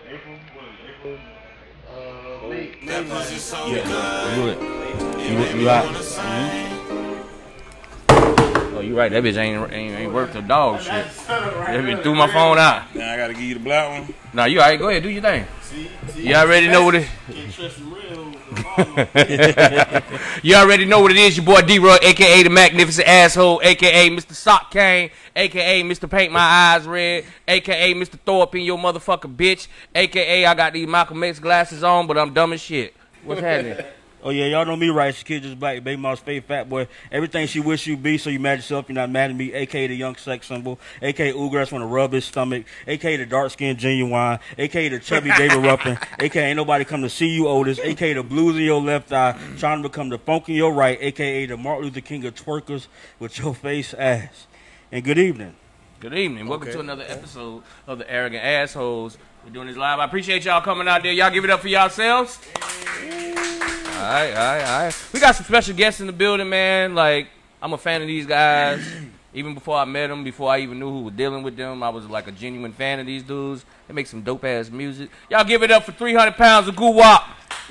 April? What is April? You right. Oh, you right. That bitch ain't worth the dog shit. That bitch threw my phone out. Now I gotta give you the black one. Nah, you alright. Go ahead, do your thing. You already know what it. You already know what it is. Your boy D-Roy, aka the Magnificent Asshole, aka Mr. Sock Cane, aka Mr. Paint My Eyes Red, aka Mr. Throw Up in Your Motherfucking Bitch, aka I got these Malcolm X glasses on, but I'm dumb as shit. What's happening? Oh yeah, y'all know me, right? It's Kid Jus'Black, baby mom's favorite fat boy. Everything she wish you be, so you mad yourself, you're not mad at me. AKA the young sex symbol, AKA Ugrass wanna rub his stomach, AKA the dark skinned genuine, AKA the chubby David Ruffin, AKA ain't nobody come to see you, Otis, AKA the blues in your left eye, trying to become the funk in your right, AKA the Martin Luther King of twerkers with your face ass. And good evening. Good evening. Welcome to another episode of the Arrogant Assholes. We're doing this live. I appreciate y'all coming out there. Y'all give it up for yourselves. All right. We got some special guests in the building, man. Like, I'm a fan of these guys. Even before I met them, before I even knew who was dealing with them, I was like a genuine fan of these dudes. They make some dope-ass music. Y'all give it up for 300 pounds of goo wop.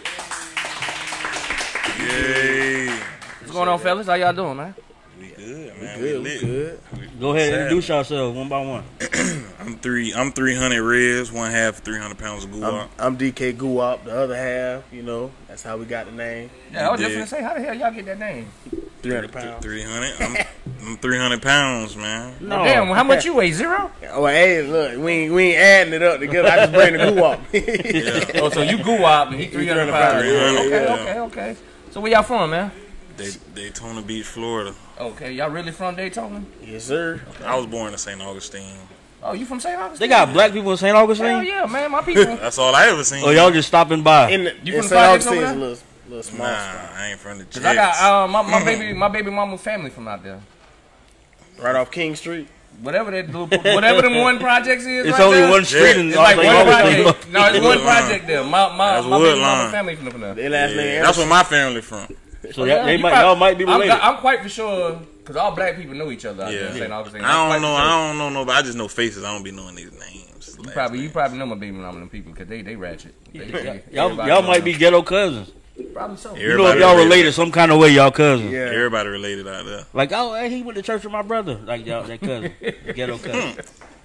Yay. What's going on, fellas? How y'all doing, man? We good, man. We good. Go ahead and introduce yourselves one by one. I'm 300 reds, one half 300 pounds of guap. I'm DK Guwop, the other half, you know. That's how we got the name. Yeah, I was just gonna say, how the hell y'all get that name? 300 pounds. 300. I'm 300 pounds, man. No. Damn, how much you weigh? 0? Oh, hey, look, we ain't adding it up together. I just bring the Guwop. Yeah. Oh, so you Guwop and he 300 pounds. 300, Okay. So where y'all from, man? Daytona Beach, Florida. Okay, y'all really from Daytona? Yes, sir. I was born in St. Augustine. Oh, you from St. Augustine? They got black people in St. Augustine? Hell yeah, man, my people. That's all I ever seen. Oh, y'all just stopping by? You from St. projects Augustine's over a little small spot. I ain't from the Jets. Cause I got my baby mama family from out there. Right off King Street. Whatever them one projects is. It's right only there, one street in it's like St. one Augustine. project. No, it's one project there. My baby Woodlawn. mama family from there. Their last name That's where my family from. So y'all might be related. I'm quite for sure, cause all black people know each other out there in St. Augustine. I don't know nobody. I just know faces. I don't be knowing these names. You probably know my baby mama them people, cause they ratchet. Y'all might be ghetto cousins. Probably so. You know if y'all related some kind of way, y'all cousins. Yeah. Everybody related out there. Like, oh, hey, he went to church with my brother. Like y'all, that cousin, ghetto cousin.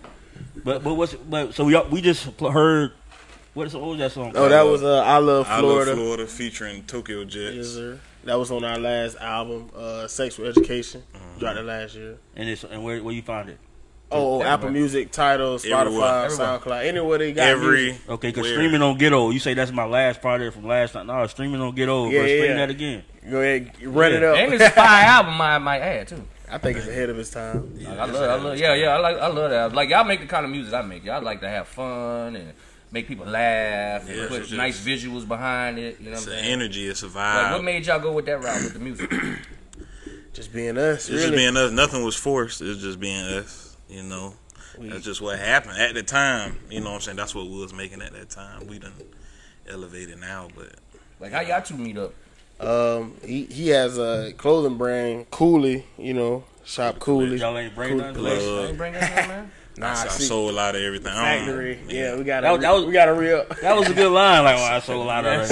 So we just heard. What was that song? Oh, that was I Love Florida. I Love Florida featuring Tokyo Jets. Yes, sir. That was on our last album, Sexual Education. Dropped it last year. And where you find it? Oh, Apple Music, Tidal, Spotify, SoundCloud, anywhere they got music. Okay, because streaming don't get old. You say that's my last project from last night. No, streaming don't get old. Yeah, Stream that again. Go ahead, run it up. And it's a fire album, I might add too. I think it's ahead of its time. I love that. Like y'all make the kind of music I make. Y'all like to have fun and make people laugh and put nice visuals behind it. You know what I'm saying? Energy, it's a vibe. Like, what made y'all go with that route with the music? Just being us. It's just being us. Nothing was forced. It's just being us. You know, that's just what happened at the time. You know what I'm saying? That's what we was making at that time. We done elevated now, but like how y'all two meet up? He has a clothing brand, Cooley. You know, Shop Cooley. Y'all ain't bring nothing. Ain't bring that man. Nah, I sold a lot of everything. Factory. Yeah, we got a real. That was a good line. Like, I sold a lot of it.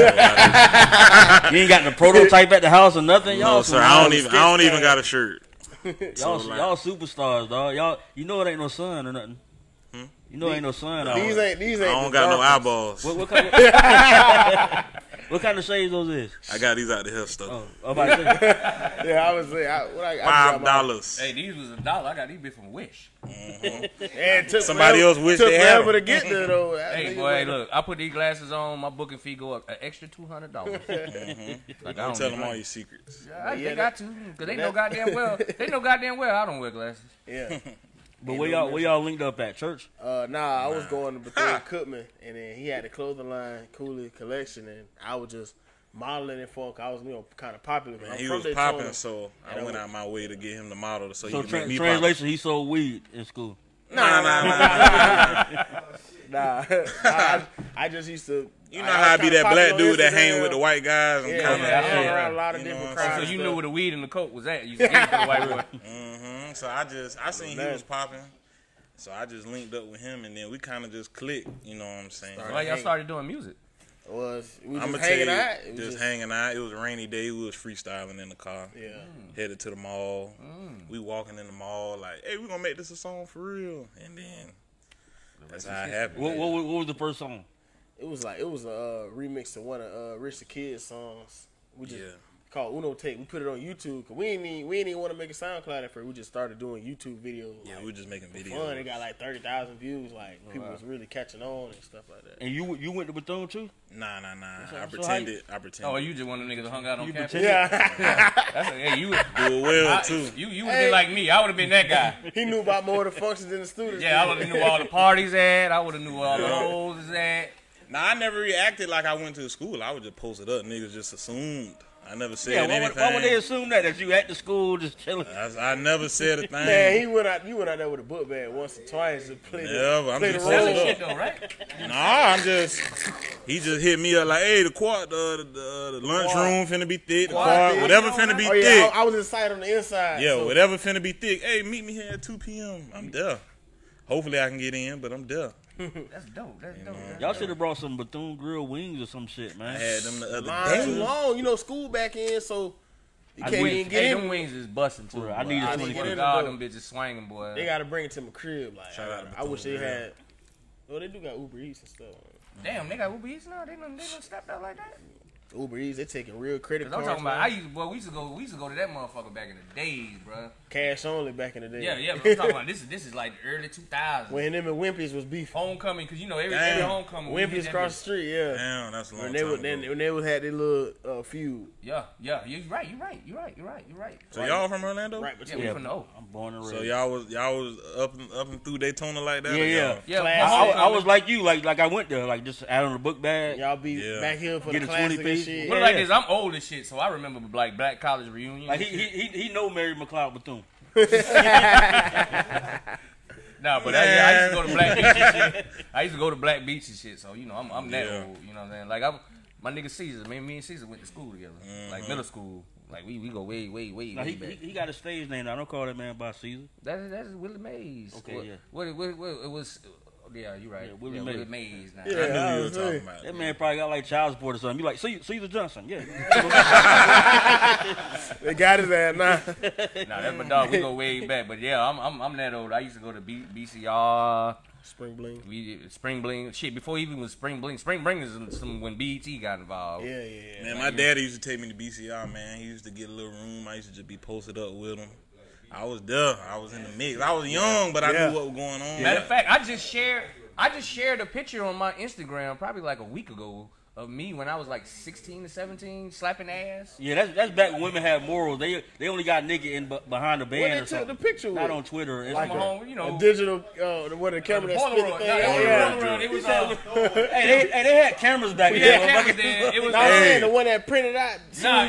You ain't got the prototype at the house or nothing. Y'all, no, sir. I don't even got a shirt. Y'all superstars, dog. Y'all, you know it ain't no sun or nothing. You know it ain't no sun. These ain't. I don't got no eyeballs. What kind of, what kind of shades those is? I got these out the health store. Oh, about to say. Yeah, I was saying $5. Hey, these was $1. I got these bit from Wish. And took somebody else wish they had forever to get there though. Hey, boy, look, I put these glasses on. My booking fee go up an extra $200. Like, don't tell them all your secrets. They got to, because they know goddamn well. They know goddamn well I don't wear glasses. Yeah. But where y'all linked up at church? I was going to Bethune Cookman, and then he had a clothing line, Cooley Collection, and I was just modeling it for. I was kind of popular. Man, he was popping, so I went out my way to get him the model, so he could make me translation, he sold weed in school. Nah. I just used to. You know how I be that black dude that hang with the white guys and I hung around a lot of different crowds. So you knew where the weed and the coke was at. You used to get it for the white boy. So I seen he was popping. So I just linked up with him, and then we kind of just clicked. You know what I'm saying? Why y'all started doing music? We was I'm just hanging out. Just hanging out. It was a rainy day. We was freestyling in the car. Yeah. Headed to the mall. We walking in the mall like, hey, we gonna make this a song for real. And then that's how it happened. What was the first song? It was a remix of one of Rich the Kid's songs. We just called Uno Tape. We put it on YouTube because we ain't even want to make a SoundCloud at first. We just started doing YouTube videos. Yeah, we were just making videos. Fun. It got like 30,000 views. Like people was really catching on and stuff like that. And you went to Bethune too? Nah. I pretended. Oh, you just one of them niggas that hung out on campus? Yeah. Hey, you do it well too. You would have been like me. I would have been that guy. He knew about more of the functions than the students. Yeah, I would have knew all the parties at. I would have knew all the hoes at. Nah, I never reacted like I went to school. I would just post it up. Niggas just assumed. I never said anything. Why would they assume that you at the school just chilling? I never said a thing. Man, you went out there with a book bag once or twice to play I'm play just the role. Shit though, right? Nah, he just hit me up like, hey, the lunchroom finna be thick, the quad, whatever finna be thick. I was inside on the inside. Yeah, whatever finna be thick. Hey, meet me here at 2 p.m. I'm there. Hopefully I can get in, but I'm there. That's dope. That's dope. Y'all should have brought some Bethune grilled wings or some shit, man. I had them the other Line too day. long. You know, school back in, so you can't even get in. Them wings is busting too. I need I a swear 20. to God, them bitches swinging, boy. They gotta bring it to my crib. Like, Shout out to I wish they Bethune, had. Well, they do got Uber Eats and stuff. Damn, they got Uber Eats now. They done stepped out like that. Uber Eats, they taking real credit I'm cards. talking about. man. We used to go to that motherfucker back in the days, bro. Cash only back in the day. Yeah. But I'm talking about this is like the early 2000s. When him and Wimpy's was beef. Homecoming, because you know every Damn. homecoming. Wimpy's across the street, yeah. Damn, that's a long When time they ago. had their little feud. Yeah. You're right. So y'all from Orlando? Right Yeah, between we from the O. I'm born and So raised. y'all was up and through Daytona like that? Yeah. Yeah, I was like you, like I went there, like just out on the book bag. y'all be back here for Get the a classic 20 and piece. shit. Put it like this, I'm old as shit, so I remember like Black College reunion. Like he know Mary McLeod Bethune. No, but I used to go to Black Beach and shit. I used to go to Black Beach and shit, so you know I'm that old. You know what I'm saying? Like my nigga Caesar, me and Caesar went to school together, like middle school. Like we go way No, back. he got a stage name. I don't call that man by Caesar. That's Willie Mays. Okay, yeah. What it was. Yeah, you're right. Yeah, Willie Mays. Willie Mays. Now. I knew you were talking about. That man probably got like child support or something. You like Caesar Johnson? Yeah. They got his ass now. Nah, that's my dog. We go way back, but yeah, I'm that old. I used to go to BCR. Spring Bling. Spring Bling. Shit, before even was Spring Bling. Spring Bling is when BET got involved. Yeah. Man, my daddy used to take me to BCR, man. He used to get a little room. I used to just be posted up with him. I was there. I was in the mix. I was young, but I knew what was going on. Matter of fact, I just shared a picture on my Instagram probably like a week ago of me when I was like 16 to 17 slapping ass. Yeah, that's back when women had morals. They only got nigga in behind the band What or they took something. the picture Not with? on Twitter or I'm Instagram. home, you know. A digital, what the camera that spit the Polaroid. thing Yeah, out. Polaroid. It was Hey, they had cameras back we then. had cameras then. It was I'm saying the one that printed out. Nah,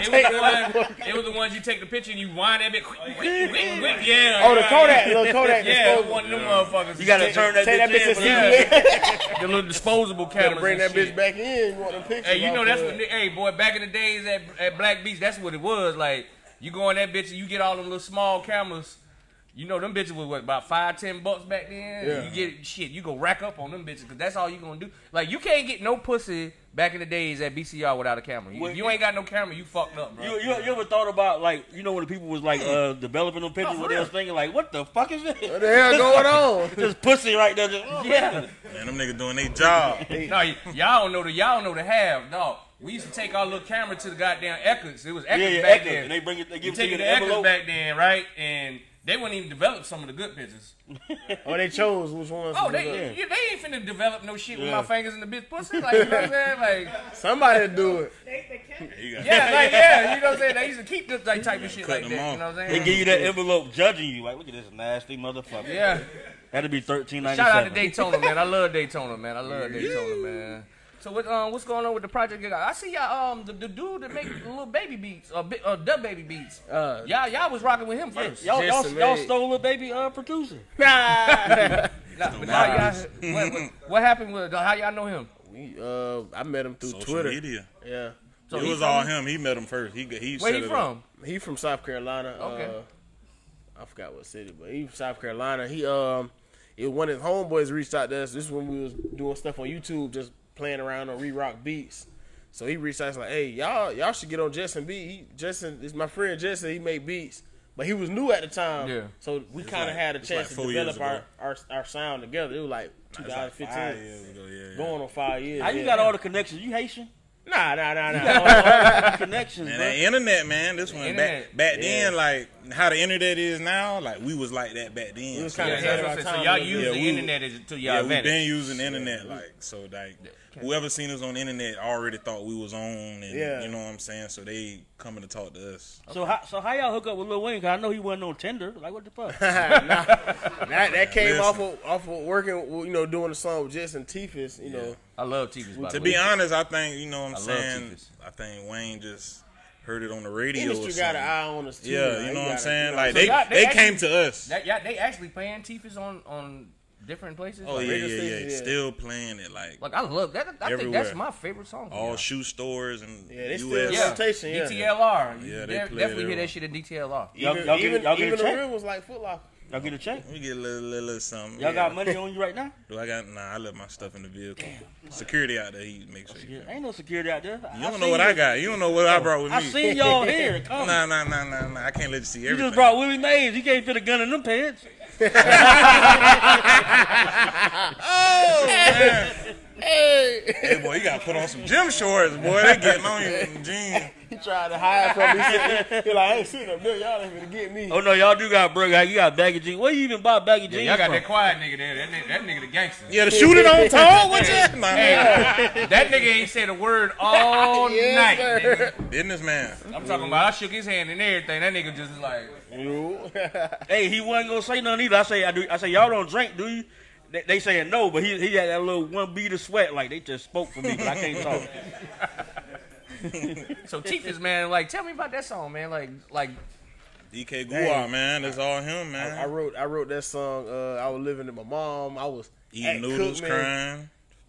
it was the ones you take the picture and you wind that bit quick. Yeah. Oh, the Kodak, little Kodak. Yeah, disposable. one of them motherfuckers. You gotta turn that Take that bitch bitch and in. Yeah. The little disposable Gotta cameras. bring and that shit. bitch back in. You want them pictures? Hey, you know off that's of what. it. Hey, boy, back in the days at Black Beach, that's what it was. Like you go in that bitch and you get all them little small cameras. You know them bitches was what about $5-10 back then. Yeah. You get shit. You go rack up on them bitches because that's all you gonna do. Like you can't get no pussy back in the days at BCR without a camera. If you ain't got no camera, you fucked up, bro. You ever thought about like when the people was like developing them pictures, for what they was real. thinking like, what the fuck is this? What the hell going on? Just pussy right there. Just, Yeah. Man, them niggas doing their job. No, y'all don't know the half, dog. We used to take our little camera to the goddamn Eckers. It was Eckers yeah, back Eckers, then. and they bring it, they give You it to take you it in to the Eckers envelope. back then, right? And they wouldn't even develop some of the good pictures. Oh, they chose which ones. Oh, to they do. ain't finna develop no shit with my fingers in the bitch pussy. Like, you know what I'm saying? Like, Somebody do it. You got- yeah, you know what I'm saying? They used to keep this like, type of shit Cut like them that. off. You know what I'm They saying? give you that envelope judging you. Like, look at this nasty motherfucker. Yeah. That'd be $13.97. Shout out to Daytona, man. I love Daytona, man. I love Daytona, man. So what's going on with the project? I see y'all the dude that make little baby beats or dub baby beats. Y'all was rocking with him first. Y'all stole a baby producer. But now what happened with how y'all know him? I met him through Social Twitter. media. Yeah, So It he was from- all him. He met him first. He Where set he it from? up. he from South Carolina. Okay. I forgot what city, but he from South Carolina. one of his homeboys reached out to us. This is when we was doing stuff on YouTube, just playing around on Re-Rock Beats. So he reached out and was like, hey, y'all should get on Justin beat. Justin is my friend Justin. He made beats. But he was new at the time. Yeah. So we kind of had a chance to develop our sound together. It was like 2015. Like 5 years ago, going on 5 years. How you got all the connections? You Haitian? Nah. All connections, man. Bro. The internet, man. This one back then, like how the internet is now, like we was like that back then. We was kind of ahead of our time. So y'all use the internet to y'all advantage. We been using the internet, like so. Like whoever seen us on the internet already thought we was on, and you know what I'm saying. So they coming to talk to us. So how y'all hook up with Lil Wayne? Cause I know he wasn't on Tinder. Like what the fuck? that came off of working, you know, doing the song with Jess and Tifus. You know, I love Tifus. To be honest, I think you know what I'm saying. I think Wayne just heard it on the radio. Industry got an eye on us too. Yeah, you know what I'm saying. Like they came to us. They actually playing Tifus on different places. Oh, like yeah. Still playing it like I love that. I think that's my favorite song. All shoe stores and they still rotation. DTLR. Yeah, they definitely hear that shit in DTLR. Even the real was like Foot Locker. Y'all get a check? We get a little something. Y'all got money on you right now? Do I got? Nah, I left my stuff in the vehicle. Damn. Security out there, he makes sure. Ain't no security out there. You don't know what I got. You don't know what I brought with me. I seen y'all here. Come. Nah. I can't let you see everything. You just brought Willie Mays. You can't fit a gun in them pants. Oh, man. Hey, boy, you got to put on some gym shorts, boy. They getting on you in the jeans. He tried to hide from me. He like, I ain't sitting up there. Y'all ain't gonna get me. Oh, no, y'all do got burger. You got baggy jeans. Where you even buy baggy jeans y'all got from? that quiet nigga there. That nigga the gangster. Yeah, the shooting on tall? What's that? That nigga ain't said a word all night. Nigga. Businessman. I'm talking about I shook his hand and everything. That nigga just like... Hey, he wasn't gonna say nothing either. I say, y'all don't drink, do you? They saying no, but he had that little one bead of sweat. Like, they just spoke for me, but I can't talk. So Tifus, man, like, tell me about that song, man. Like DK Guar, man. That's all him, man. I wrote that song. I was living with my mom. I was eating noodles, crying.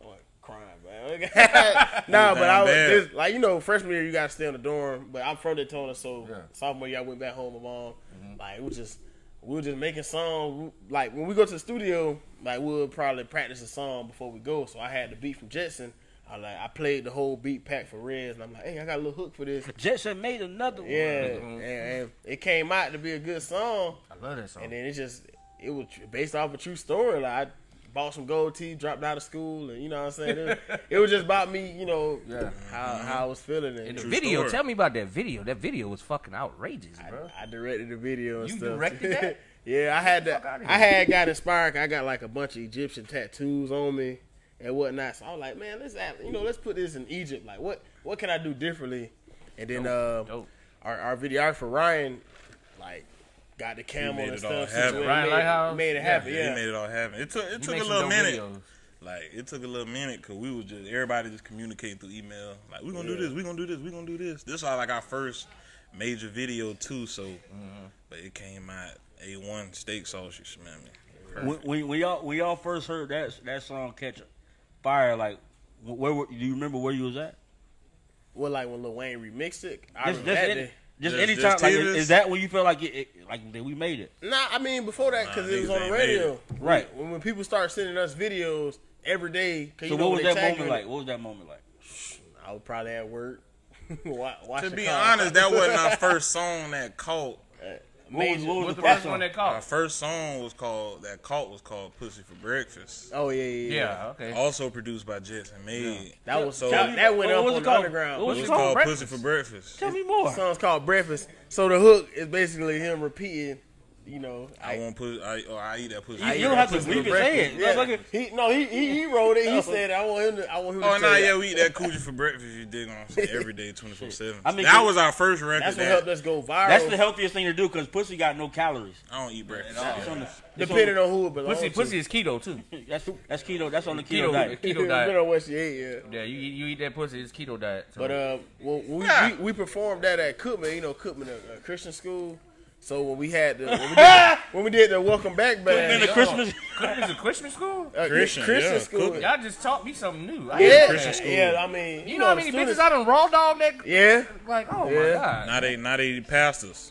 Man. Nah, but I was like, you know, freshman year you gotta stay in the dorm. But I'm from Daytona, so sophomore year I went back home with mom. Like we were just making songs. Like when we go to the studio, like we'll probably practice a song before we go. So I had the beat from Jetson. I played the whole beat pack for Rez, and I'm like, hey, I got a little hook for this. Jetson made another one. Yeah, and it came out to be a good song. I love that song. And then it was based off a true story. Like I bought some gold teeth, dropped out of school, and you know what I'm saying. It was just about me, you know, how I was feeling. And the video, story. Tell me about that video. That video was fucking outrageous, bro. I directed the video and stuff. You directed that? Yeah, I had got inspired. I got like a bunch of Egyptian tattoos on me and whatnot. So I was like, man, let's put this in Egypt. Like, what can I do differently? And then our videographer Ryan, like, got the camera and stuff. Ryan Lighthouse made it happen. Yeah, he made it all happen. It took a little minute. Like it took a little minute because we was just everybody just communicating through email. Like we're gonna do this, we're gonna do this, we're gonna do this. This is like our first major video too. So, but it came out A1 steak sauce. You smell me. When y'all first heard that song catch fire, like do you remember where you was at? Well, like when Lil Wayne remixed it. Just anytime, like, is that when you feel like like that we made it? Nah, I mean before that because it was on the radio. Right. When people start sending us videos every day. So what was that moment like? What was that moment like? I was probably at work. To be honest, that wasn't our first song that caught. What was the first one that caught? Our first song was called "Pussy for Breakfast." Oh yeah. Okay. Also produced by Jetson Made. That went up on the underground. It was called "Pussy for Breakfast." Tell me more. The song's called "Breakfast." So the hook is basically him repeating. You know, I eat that pussy. You don't have to bleep it. Say it. Yeah. He wrote it. He said, I want him to. Oh no, yeah, we eat that coochie for breakfast. You dig on every day, 24/7. I mean, that was our first record. That's what helped us go viral. That's the healthiest thing to do because pussy got no calories. I don't eat breakfast. Depending on who it belongs to. Pussy is keto too. That's keto. That's on the keto diet. Keto diet. Depending on what you eat, yeah. You eat that pussy. It's keto diet. So. But we performed that at Cookman. You know, Cookman, a Christian school. So when we did the welcome back band, Christmas a Christian school? Christian school. Y'all just taught me something new. Yeah, I mean, you know how many bitches I done raw dog that? Yeah. Like, oh my god. Now they pastors.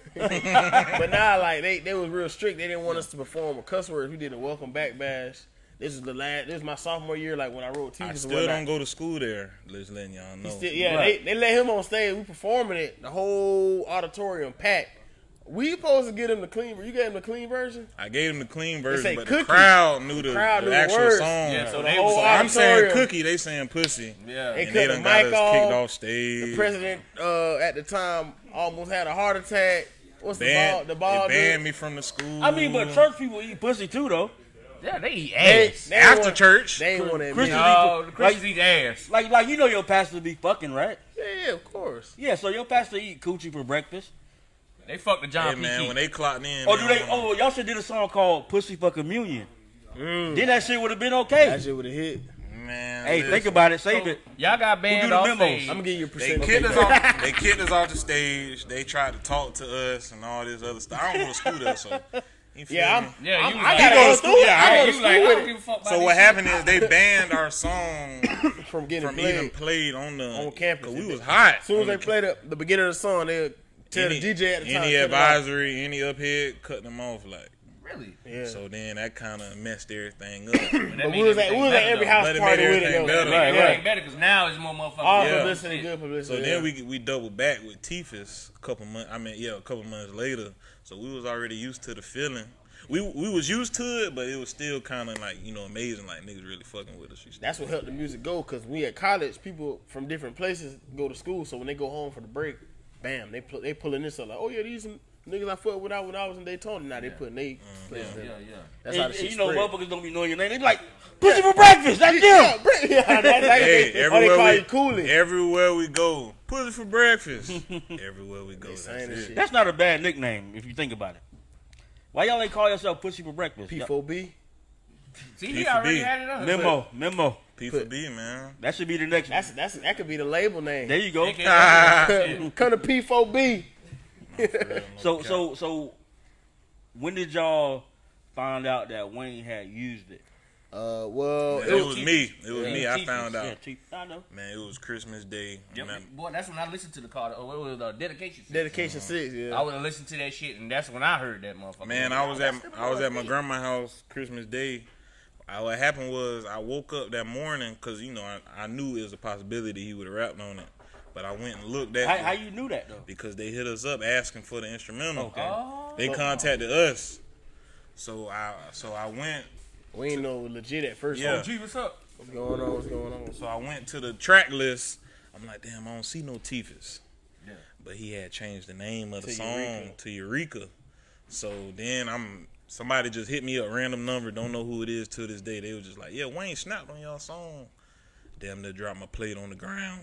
But now, like they was real strict. They didn't want us to perform with cuss words. We did a welcome back bash. This is my sophomore year. Like when I wrote T-shirts. I still don't go to school there. Just letting y'all know. They let him on stage. We performing it. The whole auditorium packed. We supposed to get him the clean. You gave him the clean version. I gave him the clean version, but cookie. the crowd knew the actual words. song. Yeah, so I'm saying cookie, they saying pussy. Yeah, they and they done got us kicked off stage. The president at the time almost had a heart attack. What's the ball? They banned me from the school. I mean, but church people eat pussy too, though. Yeah, they eat ass. After church. They ain't want to admit. Christians eat ass. Like you know your pastor be fucking, right? Yeah, of course. Yeah, so your pastor eat coochie for breakfast. They fuck the John P. Man, when they clocked in. Oh, y'all should did a song called "Pussy for Communion." Then that shit would have been okay. That shit would have hit. Man, hey, think about it. Save it. Y'all got banned off stage. I'm gonna give you a percent. They kicked us off the stage. They tried to talk to us and all this other stuff. I don't go to school there, so. I gotta go to school. Yeah, So what happened is they banned our song from even played on campus. Cause we was hot. As soon as they played the beginning of the song, they tell the DJ at the time. Any advisory, any uphead, cut them off like. Really? Yeah. So then that kind of messed everything up. But we was at every house party with it. Right. Better because now it's more motherfuckers. All publicity, good publicity. So then we doubled back with Tifus a couple months later. So we was already used to the feeling. We was used to it, but it was still kind of like, amazing. Like niggas really fucking with us. That's what helped the music go. Cause we at college, people from different places go to school. So when they go home for the break, bam, they pulling this up like, oh yeah, these niggas I fucked with when I was in Daytona. Now they putting they places in. That's how the shit spread. Motherfuckers don't be knowing your name. They be like, pussy for breakfast. That's them. Hey, everywhere we go, pussy for breakfast. Everywhere we go, that's not a bad nickname if you think about it. Why y'all ain't call yourself pussy for breakfast? P4B. See, he already had it up. Memo. P4B, man. That should be the next one. That could be the label name. There you go. Come to P4B. So when did y'all find out that Wayne had used it? Well, it was me. It was me. I found out. I know. Man, it was Christmas Day. Yep. Boy, that's when I listened to the call. Oh, it was Dedication 6. Dedication 6, yeah. I would have listened to that shit, and that's when I heard that motherfucker. Man, I was at my grandma's house Christmas Day. What happened was I woke up that morning because I knew it was a possibility he would have rapped on it. But I went and looked at How you knew that though? Because they hit us up asking for the instrumental. Okay. Oh. They contacted us. So I went. We ain't know legit at first. Yeah. Oh, G, what's up? What's going on? So I went to the track list. I'm like, damn, I don't see no Tifus. Yeah. But he had changed the name of the song to Eureka. So then somebody just hit me up, random number, don't know who it is to this day. They were just like, yeah, Wayne snapped on y'all song. Damn, they dropped my plate on the ground.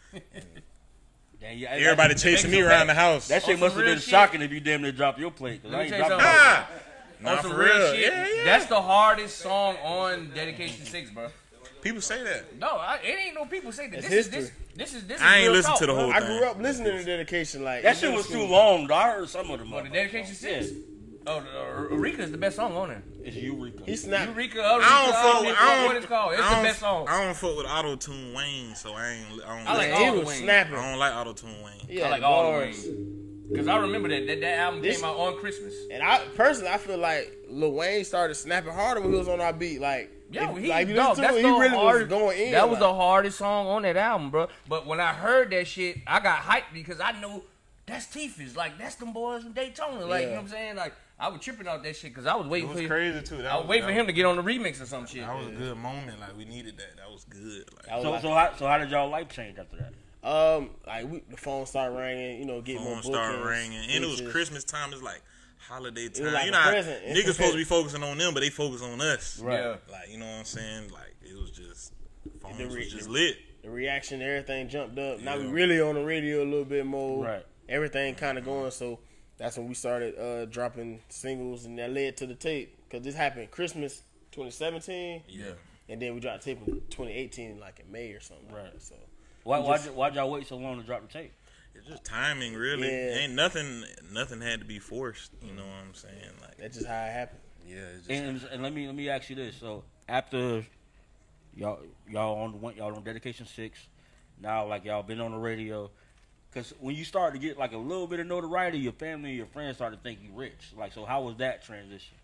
Everybody chasing me around the house. That shit must have been shocking if you damn near dropped your plate. Nah, for real. Shit. Yeah. That's the hardest song on Dedication 6, bro. People say that. No, it ain't no people say that. This is I ain't listened to the whole thing. I grew up listening to Dedication. Like that shit was too long. I heard some of them. The Dedication 6. Oh, Eureka is the best song on there. It's Eureka. He's not Eureka. What it's called. It's the best song. I don't fuck with auto-tune Wayne, so I don't like I all the Wayne. Snapping. don't like auto-tune Wayne. Yeah, I like all the Wayne. Because I remember that album came out on Christmas. And I feel like Lil Wayne started snapping harder when he was on our beat. Like, he really was going in. That was the hardest song on that album, bro. But when I heard that shit, I got hyped because I knew that's Tifus. Like, that's them boys from Daytona. Like, you know what I'm saying? Like, I was tripping out that shit because I was waiting for him. Crazy too. I was waiting for him to get on the remix or some shit. That was a good moment. Like, we needed that. That was good. So how did y'all life change after that? The phone started ringing, get more bookings. Started ringing, and it was Christmas time. It's like holiday time. Like niggas supposed to be focusing on them, but they focus on us. Right. Yeah. Like, you know what I'm saying? Like, it was just phones was just lit. The reaction, everything jumped up. Now we really on the radio a little bit more. Right. Everything kind of going. So that's when we started dropping singles, and that led to the tape because this happened Christmas 2017. Yeah. And then we dropped the tape in 2018, like in May or something. Right. So. Why'd y'all wait so long to drop the tape? It's just timing, really. Yeah. Ain't nothing had to be forced. You know what I'm saying? Like, that's just how it happened. Yeah. It's just and let me ask you this. So after y'all on Dedication 6, now like y'all been on the radio, Because when you start to get like a little bit of notoriety, your family and your friends start to think you rich. Like, so how was that transition?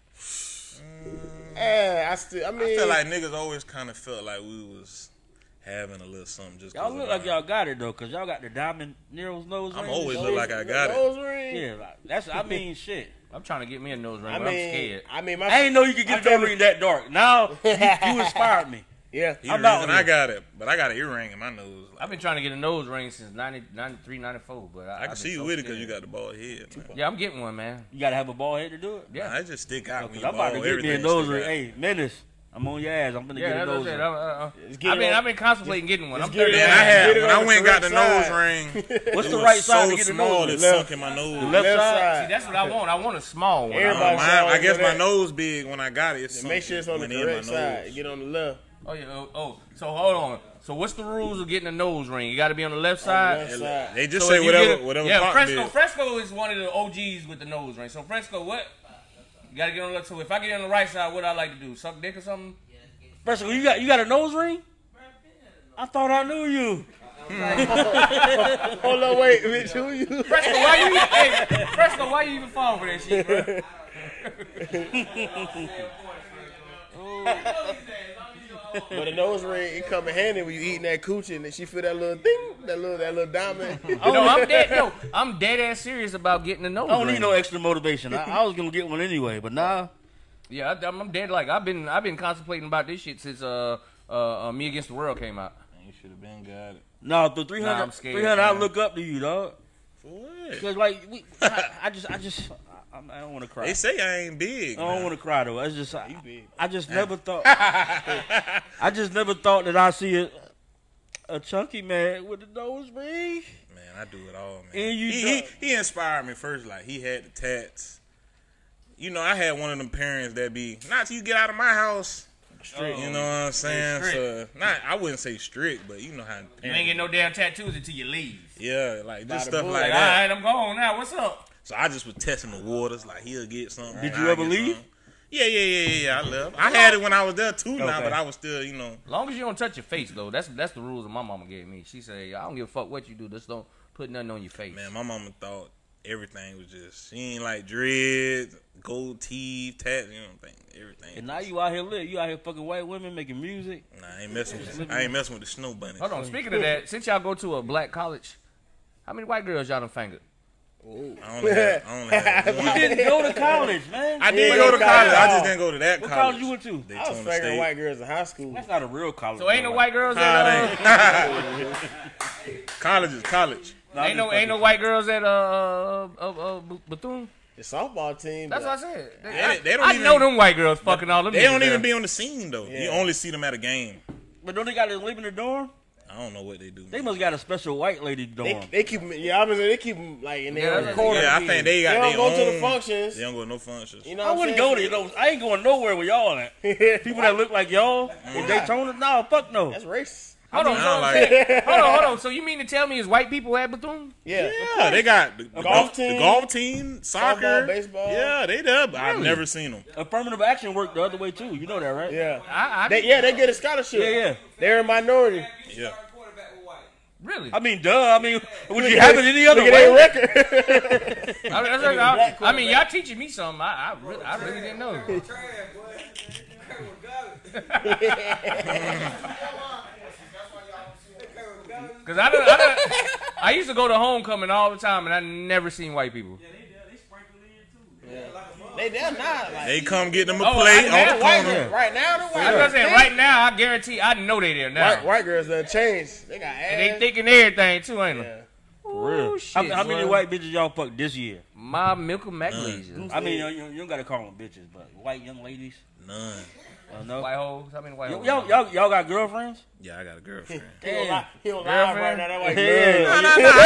I feel like niggas always kind of felt like we was having a little something. Just y'all look like y'all got it though, cause y'all got the diamond Nero's nose ring. I'm always look like I got nose ring. Yeah, like, that's. I mean, shit. I'm trying to get me a nose ring, but I'm scared. I ain't know you could get a nose ring that dark. Now you inspired me. Yeah, I got it, but I got an earring in my nose. I've been trying to get a nose ring since 93, 94, but I can see you with it because you got the bald head. Man. Yeah, I'm getting one, man. You gotta have a bald head to do it. Yeah, I just stick out. When you I'm about to get me a nose ring. Hey, Menace, I'm on your ass. I'm gonna get a nose ring. I've been contemplating getting one. I'm 30. When I went and got the nose ring, what's the right side to get the small? nose? It sunk in my nose. The left side. See, that's what I want. I want a small one. I guess my nose big when I got it. Make sure it's on the correct side. Get on the left. Oh yeah. Oh, so hold on. So what's the rules of getting a nose ring? You got to be on the left side. They just say whatever. Yeah, Fresco is one of the OGs with the nose ring. So Fresco, what? You got to get on the left. So if I get on the right side, what I like to do? Suck dick or something? Fresco, you got a nose ring? I thought I knew you. Hold on, wait, bitch, who you? Fresco, why you even fall for that shit, bro? But the nose ring, it come in handy when you eating that coochie and then she feel that little thing, that little diamond. I'm dead ass serious about getting a nose ring. I don't need no extra motivation. I was gonna get one anyway, but now. Yeah, I'm dead. Like I've been contemplating about this shit since Me Against the World came out. You should have been got it. No, the 300. I'm scared, 300. I look up to you, dog. For what? Because like I don't want to cry. They say I ain't big. I don't want to cry though. It's just I just never thought. I just never thought that I see a chunky man with a nose ring. Man, I do it all, man. And he inspired me first. Like he had the tats. You know, I had one of them parents that be not till you get out of my house. Strict, you know what I'm saying? So I wouldn't say strict, but you know how you ain't get no damn tattoos until you leave. Yeah, like just stuff like that. All right, I'm going now. What's up? So I just was testing the waters. Like he'll get something. Did you ever leave? Something. Yeah. I left. I had it when I was there too now, but I was still, you know. As long as you don't touch your face though, that's the rules that my mama gave me. She said, I don't give a fuck what you do, just don't put nothing on your face. Man, my mama thought everything was just she ain't like dreads, gold teeth, tats. You don't think everything. And now you out here lit. You out here fucking white women making music. Nah, I ain't messing with the snow bunny. Hold on. Speaking of that, since y'all go to a black college, how many white girls y'all done fingered? I only had one. You didn't go to college, man. I did go to college. I just didn't go to that college. What college you went to? I was fingering white girls in high school. That's not a real college. So ain't no white girls at college is college. Ain't no white girls at Bethune. The softball team. That's what I said. I know them white girls fucking all them. They don't even be on the scene though. Yeah. You only see them at a game. But don't they got to live in the dorm? I don't know what they do. They must got a special white lady dorm. They keep them. Yeah, I was they keep them like in their corner. Yeah, I think they got. They don't go to the functions. They don't go to no functions. You know, I wouldn't go to. I ain't going nowhere with y'all at. People that look like y'all in Daytona, no, fuck no. That's racist. Hold on. So you mean to tell me is white people at Bethune? Yeah, they got the golf team, soccer, softball, baseball. Yeah, they there. But I've never seen them. Affirmative action work the other way too. You know that, right? Yeah, they get a scholarship. Yeah. They're a minority. Yeah. Really? I mean, duh. I mean, would you have it any other way? Record. I mean, y'all teaching me something. I really didn't know. Because I used to go to homecoming all the time, and I never seen white people. Yeah, they sprinkle in too. Yeah. They not like they come get them a plate on the corner. Right now, the white. I was saying, right now, I guarantee, I know they there now. White girls done changed. They got ass. And they thinking everything too, ain't they? Yeah. For real. Shit, how many white bitches y'all fucked this year? My Milka McLeese. I mean, you don't gotta call them bitches, but white young ladies. None. No. White hoes? How many white hoes? Y'all got girlfriends? Yeah, I got a girlfriend. He don't lie right now. That white girl. No.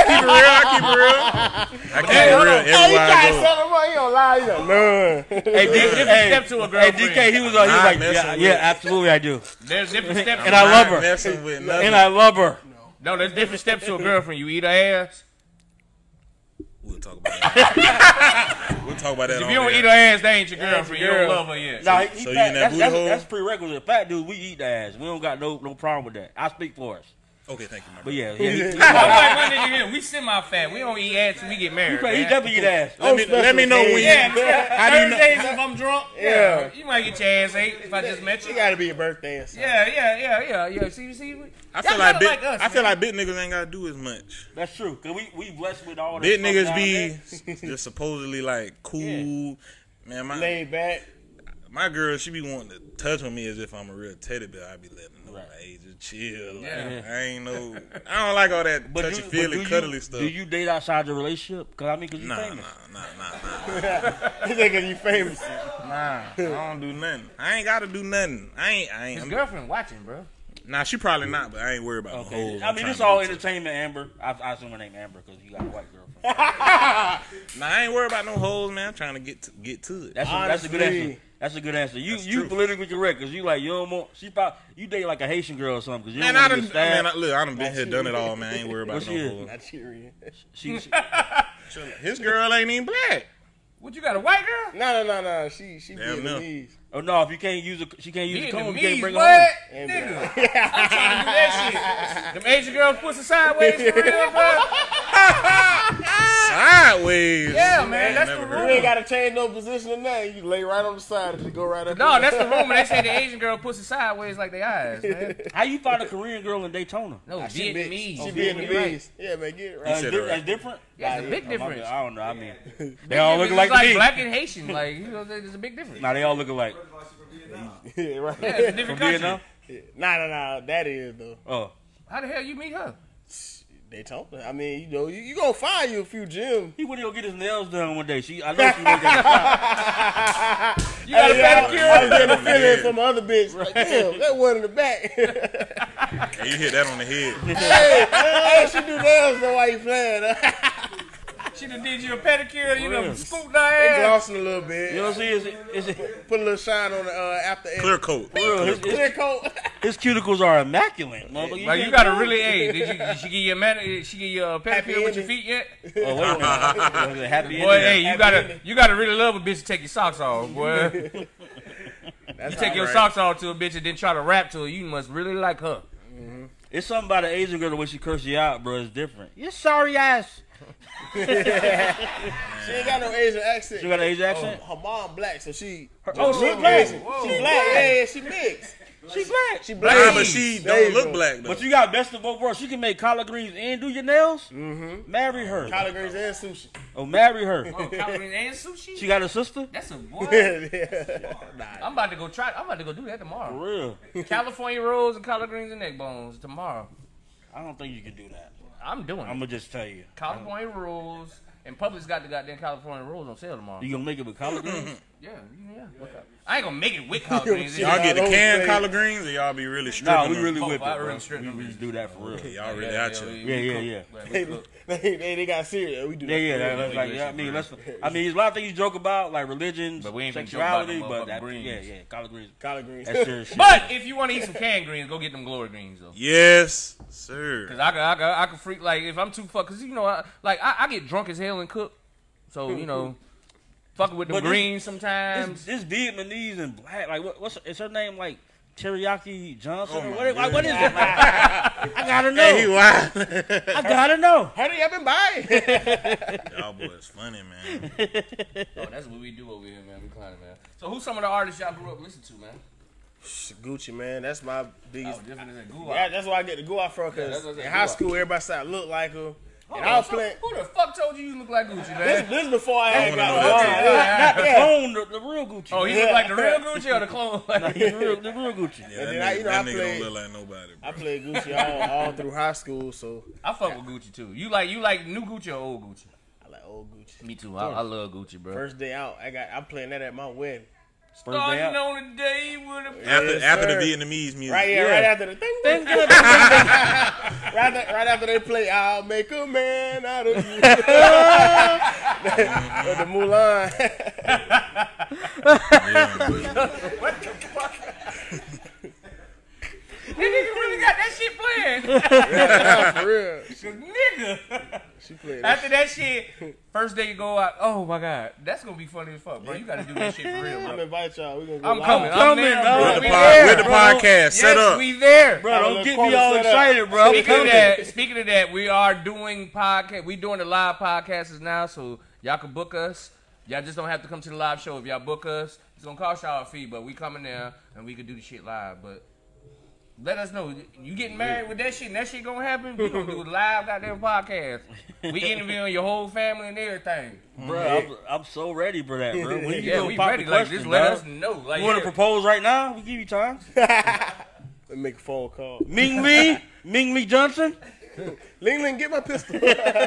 I keep it real everywhere I go. He don't lie. He don't none. Hey, step to a girlfriend. Hey, DK, he was like, yeah, absolutely, I do. There's different steps. And I love her. And I love her. No, there's different steps to a girlfriend. You eat her ass. We'll talk about that. We'll talk about that. If you don't eat her ass, they ain't your girlfriend. You don't love her yet. Nah, so you in that booty hole? That's prerequisite. Fat dudes, we eat the ass. We don't got no problem with that. I speak for us. Okay, thank you, my But brother. yeah. We semi-fat. We don't eat ass when we get married. He definitely eat ass. Let me know when. Thursdays if I'm drunk. Yeah. You might get your ass ate if I just met you. It got to be your birthday or something. Yeah. See. I feel like big niggas ain't gotta do as much. That's true. Cause we blessed with all that. Big niggas be just supposedly like cool. Yeah. Man, laid back. My girl, she be wanting to touch on me as if I'm a real teddy bear. I be letting her know, like, hey, just chill. Like, I don't like all that touchy-feely, cuddly stuff. Do you date outside your relationship? Cause you famous. Nah. He thinking you famous. Nah, I don't do nothing. I ain't gotta do nothing. I ain't. His girlfriend watching, bro. Nah, she probably not, but I ain't worried about the hoes. I mean, it's all entertainment, Amber. I assume her name Amber because you got a white girlfriend. Nah, I ain't worried about no hoes, man. I'm trying to get to it. That's a good answer. That's a good answer. You politically correct because you like you don't want. You date like a Haitian girl or something because you don't want to get stabbed. Look, I done been here, done it all, man. I ain't worried about no hoes. Nigerian. His girl ain't even black. What, you got a white girl? No. She Vietnamese. Oh no! If you can't use she can't use the comb. You can't bring her what? home. Nigga, I'm trying to do that shit. Them Asian girls pussy sideways for real, bro. Sideways. Yeah, man, that's the rule. You ain't got to change no position in that. You lay right on the side and just go right up. No, that's the rumor. They say the Asian girl pussy sideways like they eyes, man. How you find a Korean girl in Daytona? No, Vietnamese. She Vietnamese. Yeah, man, get it right. That's different. Yeah, it's a big difference. I don't know. I mean, they all look like me. me. Black and Haitian, like there's a big difference. Nah, they all look alike. Yeah, right. Yeah, it's a different country. Vietnam? Nah. That is though. Oh. How the hell you meet her? Daytona. I mean, you gonna find you a few gyms. He went to go get his nails done one day. I know she worked at the shop. You got a pedicure? I was getting a feeling from the other bitch. Like, damn, that one in the back. Hey, you hit that on the head. hey, she do nails though while you playing. She done did you a pedicure, you know, scooped her They ass. glossing a little bit. You know what I'm saying? Is it Put a little shine on the after edge. Clear coat. Clear coat. his cuticles are immaculate. Like you gotta really, did she give you a pedicure with your feet yet? Oh, wait a minute. Happy Boy, ending. hey, you gotta really love a bitch to take your socks off, boy. You take your socks off to a bitch and then try to rap to her, you must really like her. Mm-hmm. It's something about an Asian girl the way she curse you out, bro. It's different. You sorry ass. She ain't got no Asian accent. She got an Asian accent? Her mom black, so she. She black. She black. Yeah, she mixed. She black. She black. Nah, but she don't look black though. But you got best of both worlds. She can make collard greens and do your nails. Mm-hmm. Marry her. Collard greens and sushi. Oh, marry her. Oh, collard greens and sushi? She got a sister? That's a boy. Nah. I'm about to go do that tomorrow. For real. California rolls and collard greens and neck bones tomorrow. I don't think you can do that. I'm doing it. I'm going to just tell you. California rolls. And Publix got the goddamn California rolls on sale tomorrow. You going to make it with collard greens? Yeah. I ain't going to make it with collard greens. Y'all get the canned collard greens or y'all be really stripping Nah, we them? really whip it, I bro. really strip them. We just do that for real. Okay, y'all really out here. Yeah. They got serious. We do that. Yeah. That's like, I mean, there's a lot of things you joke about, like religion, sexuality, but that, collard greens. Collard greens. That's serious shit. But if you want to eat some canned greens, go get them glory greens, though. Yes, sir. Because I can freak, like, if I'm too fucked, because, you know, I get drunk as hell and cook. So, you know, fucking with them greens sometimes. This Vietnamese and black, like, is her name, like, Teriyaki Johnson? What is it? Like, I gotta know. Hey, he wild. I gotta know. How do you been buying? Y'all boys funny, man. Oh, that's what we do over here, man. We climbing, man. So who's some of the artists y'all grew up listening to, man? Gucci, man. That's my biggest. Different than Goo. Yeah, that's why I get the Goo for, because in high school, everybody said I look like her. And I was playing. Who the fuck told you look like Gucci, man? This before I had got Not the clone, the real Gucci. Oh, he look like the real Gucci or the clone? The real Gucci. Yeah, And then that nigga don't look like nobody, bro. I played Gucci all through high school, so I fuck with Gucci too. You like new Gucci or old Gucci? I like old Gucci. Me too. I love Gucci, bro. First day out, I'm playing that at my wedding. Starting on the day with a After the Vietnamese music. Right after the thing. right after they play, I'll make a man out of you. Or the Mulan. What the fuck? Nigga really got that shit playing. Yeah, for real. Nigga. She played After that shit, first day you go out, oh my God, that's gonna be funny as fuck, bro. You gotta do that shit for real, I'm bro. invite y'all. We gonna go I'm live. coming. coming, there, dog. bro. With We the there. podcast, set Yes, up. we there. Bro, Have a don't little get corner me all set up. excited, bro. I'm coming. Speaking of that, we are doing podcast. We doing the live podcasts now, so y'all can book us. Y'all just don't have to come to the live show. If y'all book us, it's gonna cost y'all a fee, but we coming there and we can do the shit live. But let us know. You getting married with that shit and that shit gonna happen? We gonna do a live goddamn podcast. We interviewing your whole family and everything. Bro, I'm so ready for that, bro. When you Yeah, gonna we pop ready. the Like, question, just let dog? us know. Like, You want to yeah. propose right now? We give you time. Let me make a phone call. Ming Me Johnson. Ling Ling, get my pistol.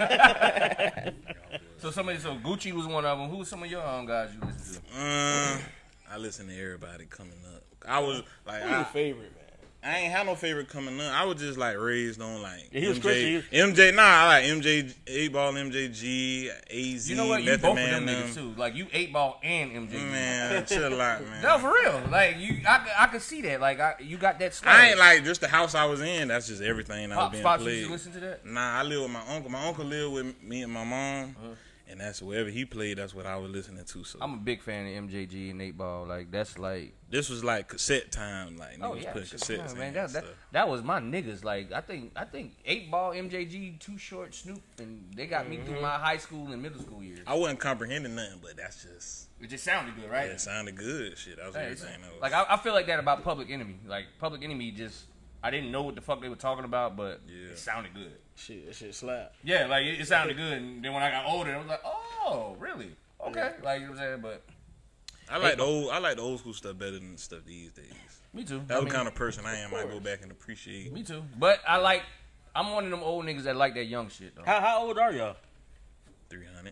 So Gucci was one of them. Who was some of your guys you listen to? I listen to everybody coming up. I was like, Who's your favorite, man? I ain't had no favorite coming up. I was just like raised on like Yeah, he was MJ. Christian. MJ, nah, I like MJ, 8-Ball, MJG, AZ, You know what? You Method both Man, of them niggas too. Like you 8-Ball and MJ. Man, chill out, man. No, for real. Like I could see that. Like you got that swag. I ain't like just the house I was in. That's just everything that was Pop being Spots. played. You listen to that? Nah, I live with my uncle. My uncle lived with me and my mom, and that's wherever he played. That's what I was listening to. So I'm a big fan of MJG and 8-Ball. Like that's like. this was like cassette time. Like niggas putting shit, cassettes man, in. that was my niggas. Like I think 8-Ball, MJG, Too Short, Snoop, and they got me through my high school and middle school years. I wasn't comprehending nothing, but that's just It just sounded good, right? yeah, it sounded good. Shit, that was everything. That was, Like I feel like that about Public Enemy. Like Public Enemy just I didn't know what the fuck they were talking about, but it sounded good. Shit, that shit slap. Yeah, like it sounded good. And then when I got older, I was like, oh, really? Okay, like you know what I'm saying. But I like the old school stuff better than the stuff these days. me too. That was kind of person I am. I go back and appreciate. Me too. But I'm one of them old niggas that like that young shit though. How old are y'all? 300.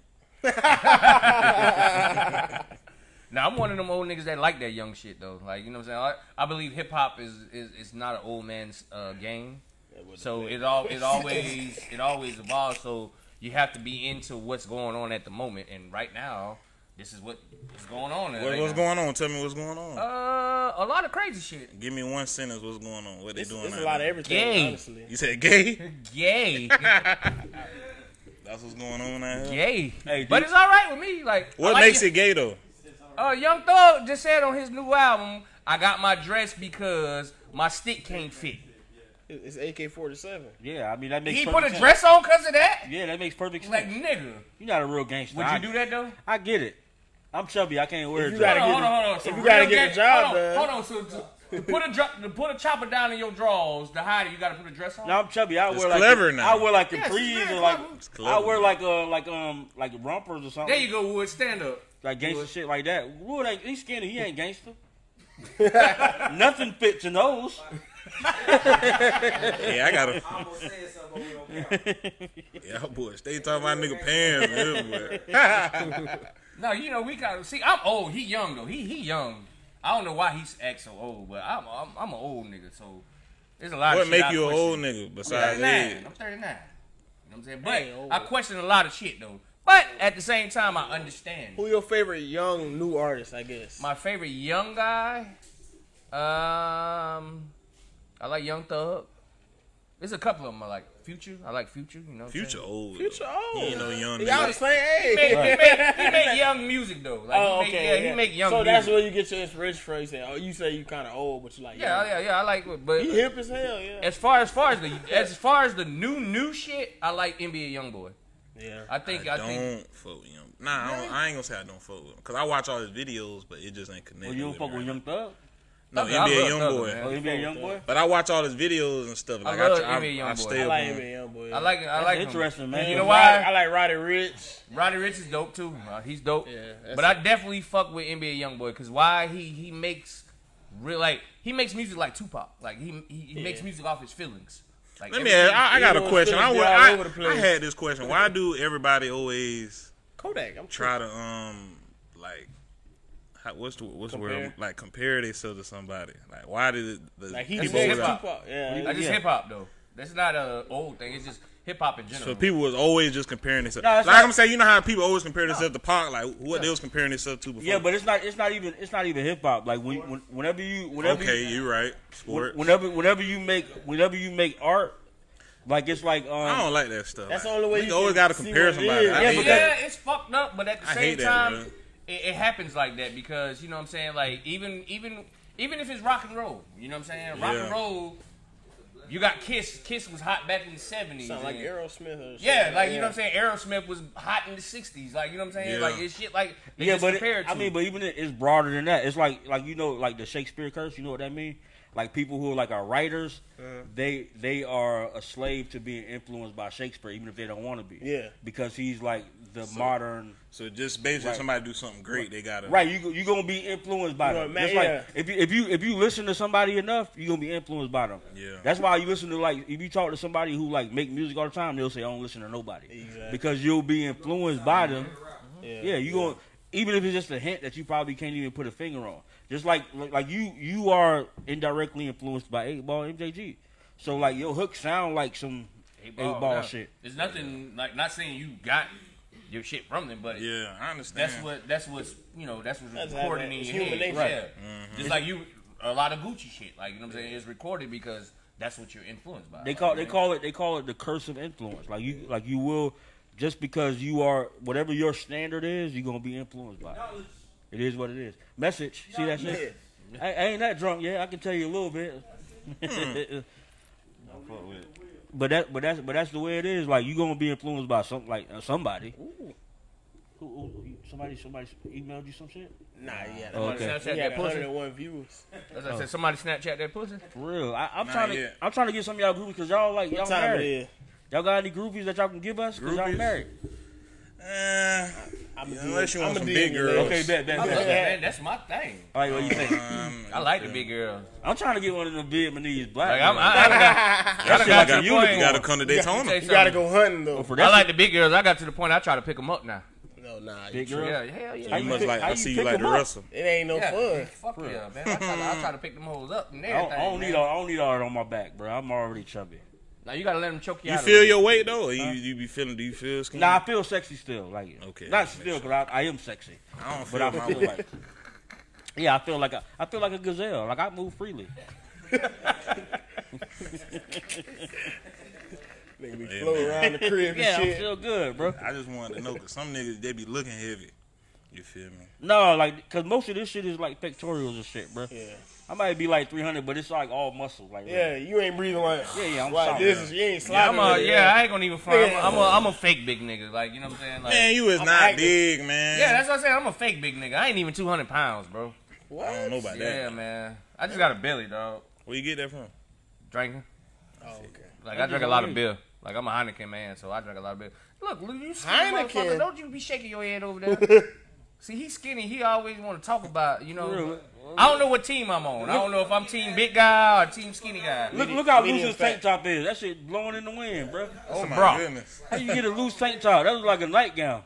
Now I'm one of them old niggas that like that young shit though. Like you know what I'm saying. I believe hip hop is not an old man's game. So it always evolves. So you have to be into what's going on at the moment. And right now, this is what's going on. What's going on? Tell me what's going on. A lot of crazy shit. Give me one sentence. What's going on? What they doing? It's right a lot now? of everything, Gay. honestly. You said gay? Yay, That's what's going on out here. yay. Hey, But it's all right with me. Like What I like makes it gay though? Young Thug just said on his new album, I got my dress because my stick can't fit. It's AK-47. Yeah, I mean that makes. He perfect put a sense. dress on because of that? Yeah, that makes perfect sense. Like, nigga. You're not a real gangster. Would you do that, though? I get it. I'm chubby. I can't wear a you dress. gotta Hold on. So if you gotta real get the job done. Hold on. So to put a chopper down in your drawers, to hide it, you gotta put a dress on? No, I'm chubby. I It's wear like clever now. I wear like Yes, it's capris very or like clever. It's I clever. wear like rompers or something. There you go, Wood. Stand up. Like gangster shit like that. Wood ain't he's skinny. He ain't gangster. Nothing fits in those. Yeah, I gotta. I almost said something, but we don't count. Yeah, boy, stay talking about nigga pants. Man. No, you know we kind of see. I'm old. He young though. He young. I don't know why he's act so old, but I'm an old nigga. So there's a lot. What of shit make I you an question. old nigga I'm besides 39. age? I'm 39. You know what I'm saying? ain't But old. I question a lot of shit though. But at the same time, I understand. Who your favorite young new artist? I guess. My favorite young guy, I like Young Thug. There's a couple of them I like. Future, I like Future. You know, what I'm Future saying? old. Future though. old. He ain't no young Y'all the nigga. same He age. make young music though. Like, Oh, he make, okay. yeah, he make young so music. that's where you get your inspiration from. You say you kind of old, but you like young. Yeah. I like it, but He hip as hell, yeah. as far as the new shit, I like NBA YoungBoy. Yeah. I think I don't fuck with him. Nah, I ain't gonna say I don't fuck with him. Cause I watch all his videos, but it just ain't connected. Well, you don't with fuck me with right Young Thug? now. Thug, No, I NBA love young Thug, boy. man. Oh, you be a young boy? But I watch all his videos and stuff. Like I love I NBA YoungBoy. stay I up like on- him, young boy. I like That's him. interesting, man. You know why? I like Roddy Ricch. Roddy Ricch is dope too. He's dope. Yeah, that's but I definitely fuck with NBA YoungBoy because why he makes real like he makes music like Tupac. Like he makes music off his feelings. Like Let me ask, I got a Everything question. feelings be all over the I place. had this question. Why do everybody always Kodak. I'm try to like what's the Compare. word, like compare themselves to somebody? Like why did the like he That's people hip always- hop. Tupac. Yeah. That's just hip hop though. That's not a old thing. It's just hip hop in general. So people was always just comparing themselves. No, like I'm saying, you know how people always compare themselves to Pac, like what they was comparing themselves to before. Yeah, but it's not even hip hop. Like whenever you're right. Sport. Whenever you make art, like it's like I don't like that stuff. That's the only way you always got to compare somebody. It's fucked up, but at the same time, that, it happens like that because you know what I'm saying. Like even if it's rock and roll, you know what I'm saying. Rock and roll. You got Kiss. Kiss was hot back in the 70s. Sound like Aerosmith or yeah, like, you know what I'm saying? Aerosmith was hot in the 60s. Like, you know what I'm saying? Yeah. Like, it's shit like, but but even it's broader than that. It's like you know, like the Shakespeare curse, you know what that means? Like people who are like are writers, they are a slave to being influenced by Shakespeare, even if they don't want to be. Yeah. Because he's like the modern. So just basically, somebody do something great, they gotta. Right, you gonna be influenced by them. Just like if you listen to somebody enough, you gonna be influenced by them. Yeah. That's why you listen to like if you talk to somebody who like make music all the time, they'll say I don't listen to nobody. Exactly. Because you'll be influenced by them. Yeah, you gonna even if it's just a hint that you probably can't even put a finger on. Just like you are indirectly influenced by 8-Ball and MJG. So like your hook sound like some 8-Ball shit. There's nothing like not saying you got your shit from them, but yeah, I understand. That's what's recorded in your head. Right. Yeah. Mm-hmm. Just like a lot of Gucci shit. Like you know what I'm saying, it's recorded because that's what you're influenced by. They call it the curse of influence. Like you will just because you are whatever your standard is, you're gonna be influenced by it. It is what it is. Message. See that shit? I ain't that drunk yet. I can tell you a little bit. But that's the way it is. Like you gonna be influenced by somebody. Who somebody emailed you some shit? Nah, yeah. Okay. Snapchat had that pussy. 101 viewers. As I said, somebody Snapchat that pussy. For real. I'm trying to get some of y'all groupies because y'all like y'all married. Y'all got any groupies that y'all can give us? Because y'all married. Unless you want some big girls. Okay, bet. Man, that's my thing. All right, what you think? I like the big girls. I'm trying to get one of them Vietnamese black. Like, I got to the point. You got to come to Daytona. You got to go hunting though. I like the big girls. I got to the point I try to pick them up now. No, nah. Big girls? Yeah, hell yeah. You must like. I see you like to wrestle. It ain't no fun. Fuck yeah, man. I try to pick them hoes up and everything. I don't need all that on my back, bro. I'm already chubby. Now you gotta let them choke you out. You feel your weight though? Or you be feeling? Do you feel skinny? Nah, I feel sexy still. Like okay, not still because I am sexy. I don't but feel I feel like. Yeah, I feel like a gazelle. Like I move freely. Nigga be floating around the crib and yeah, shit. I feel good, bro. I just wanted to know because some niggas they be looking heavy. You feel me? No, like because most of this shit is like pectorials and shit, bro. Yeah. I might be like 300, but it's like all muscle. Like you ain't breathing like I'm like solid. this. You ain't sliding. I ain't gonna even front. I'm a fake big nigga. Like you know what I'm saying? Like, man, you is not big, man. Yeah, that's what I'm saying. I'm a fake big nigga. I ain't even 200 pounds, bro. What? I don't know about that. Yeah, man. I just got a belly, dog. Where you get that from? Drinking. Oh, okay. Like I drink a lot of beer. Like I'm a Heineken man, so I drink a lot of beer. Look, you skinny motherfucker. Don't you be shaking your head over there. See, he's skinny. He always want to talk about, you know. I don't know what team I'm on. I don't know if I'm team big guy or team skinny guy. Look how loose his tank top is. That shit blowing in the wind, bro. Oh my goodness. How you get a loose tank top? That was like a nightgown.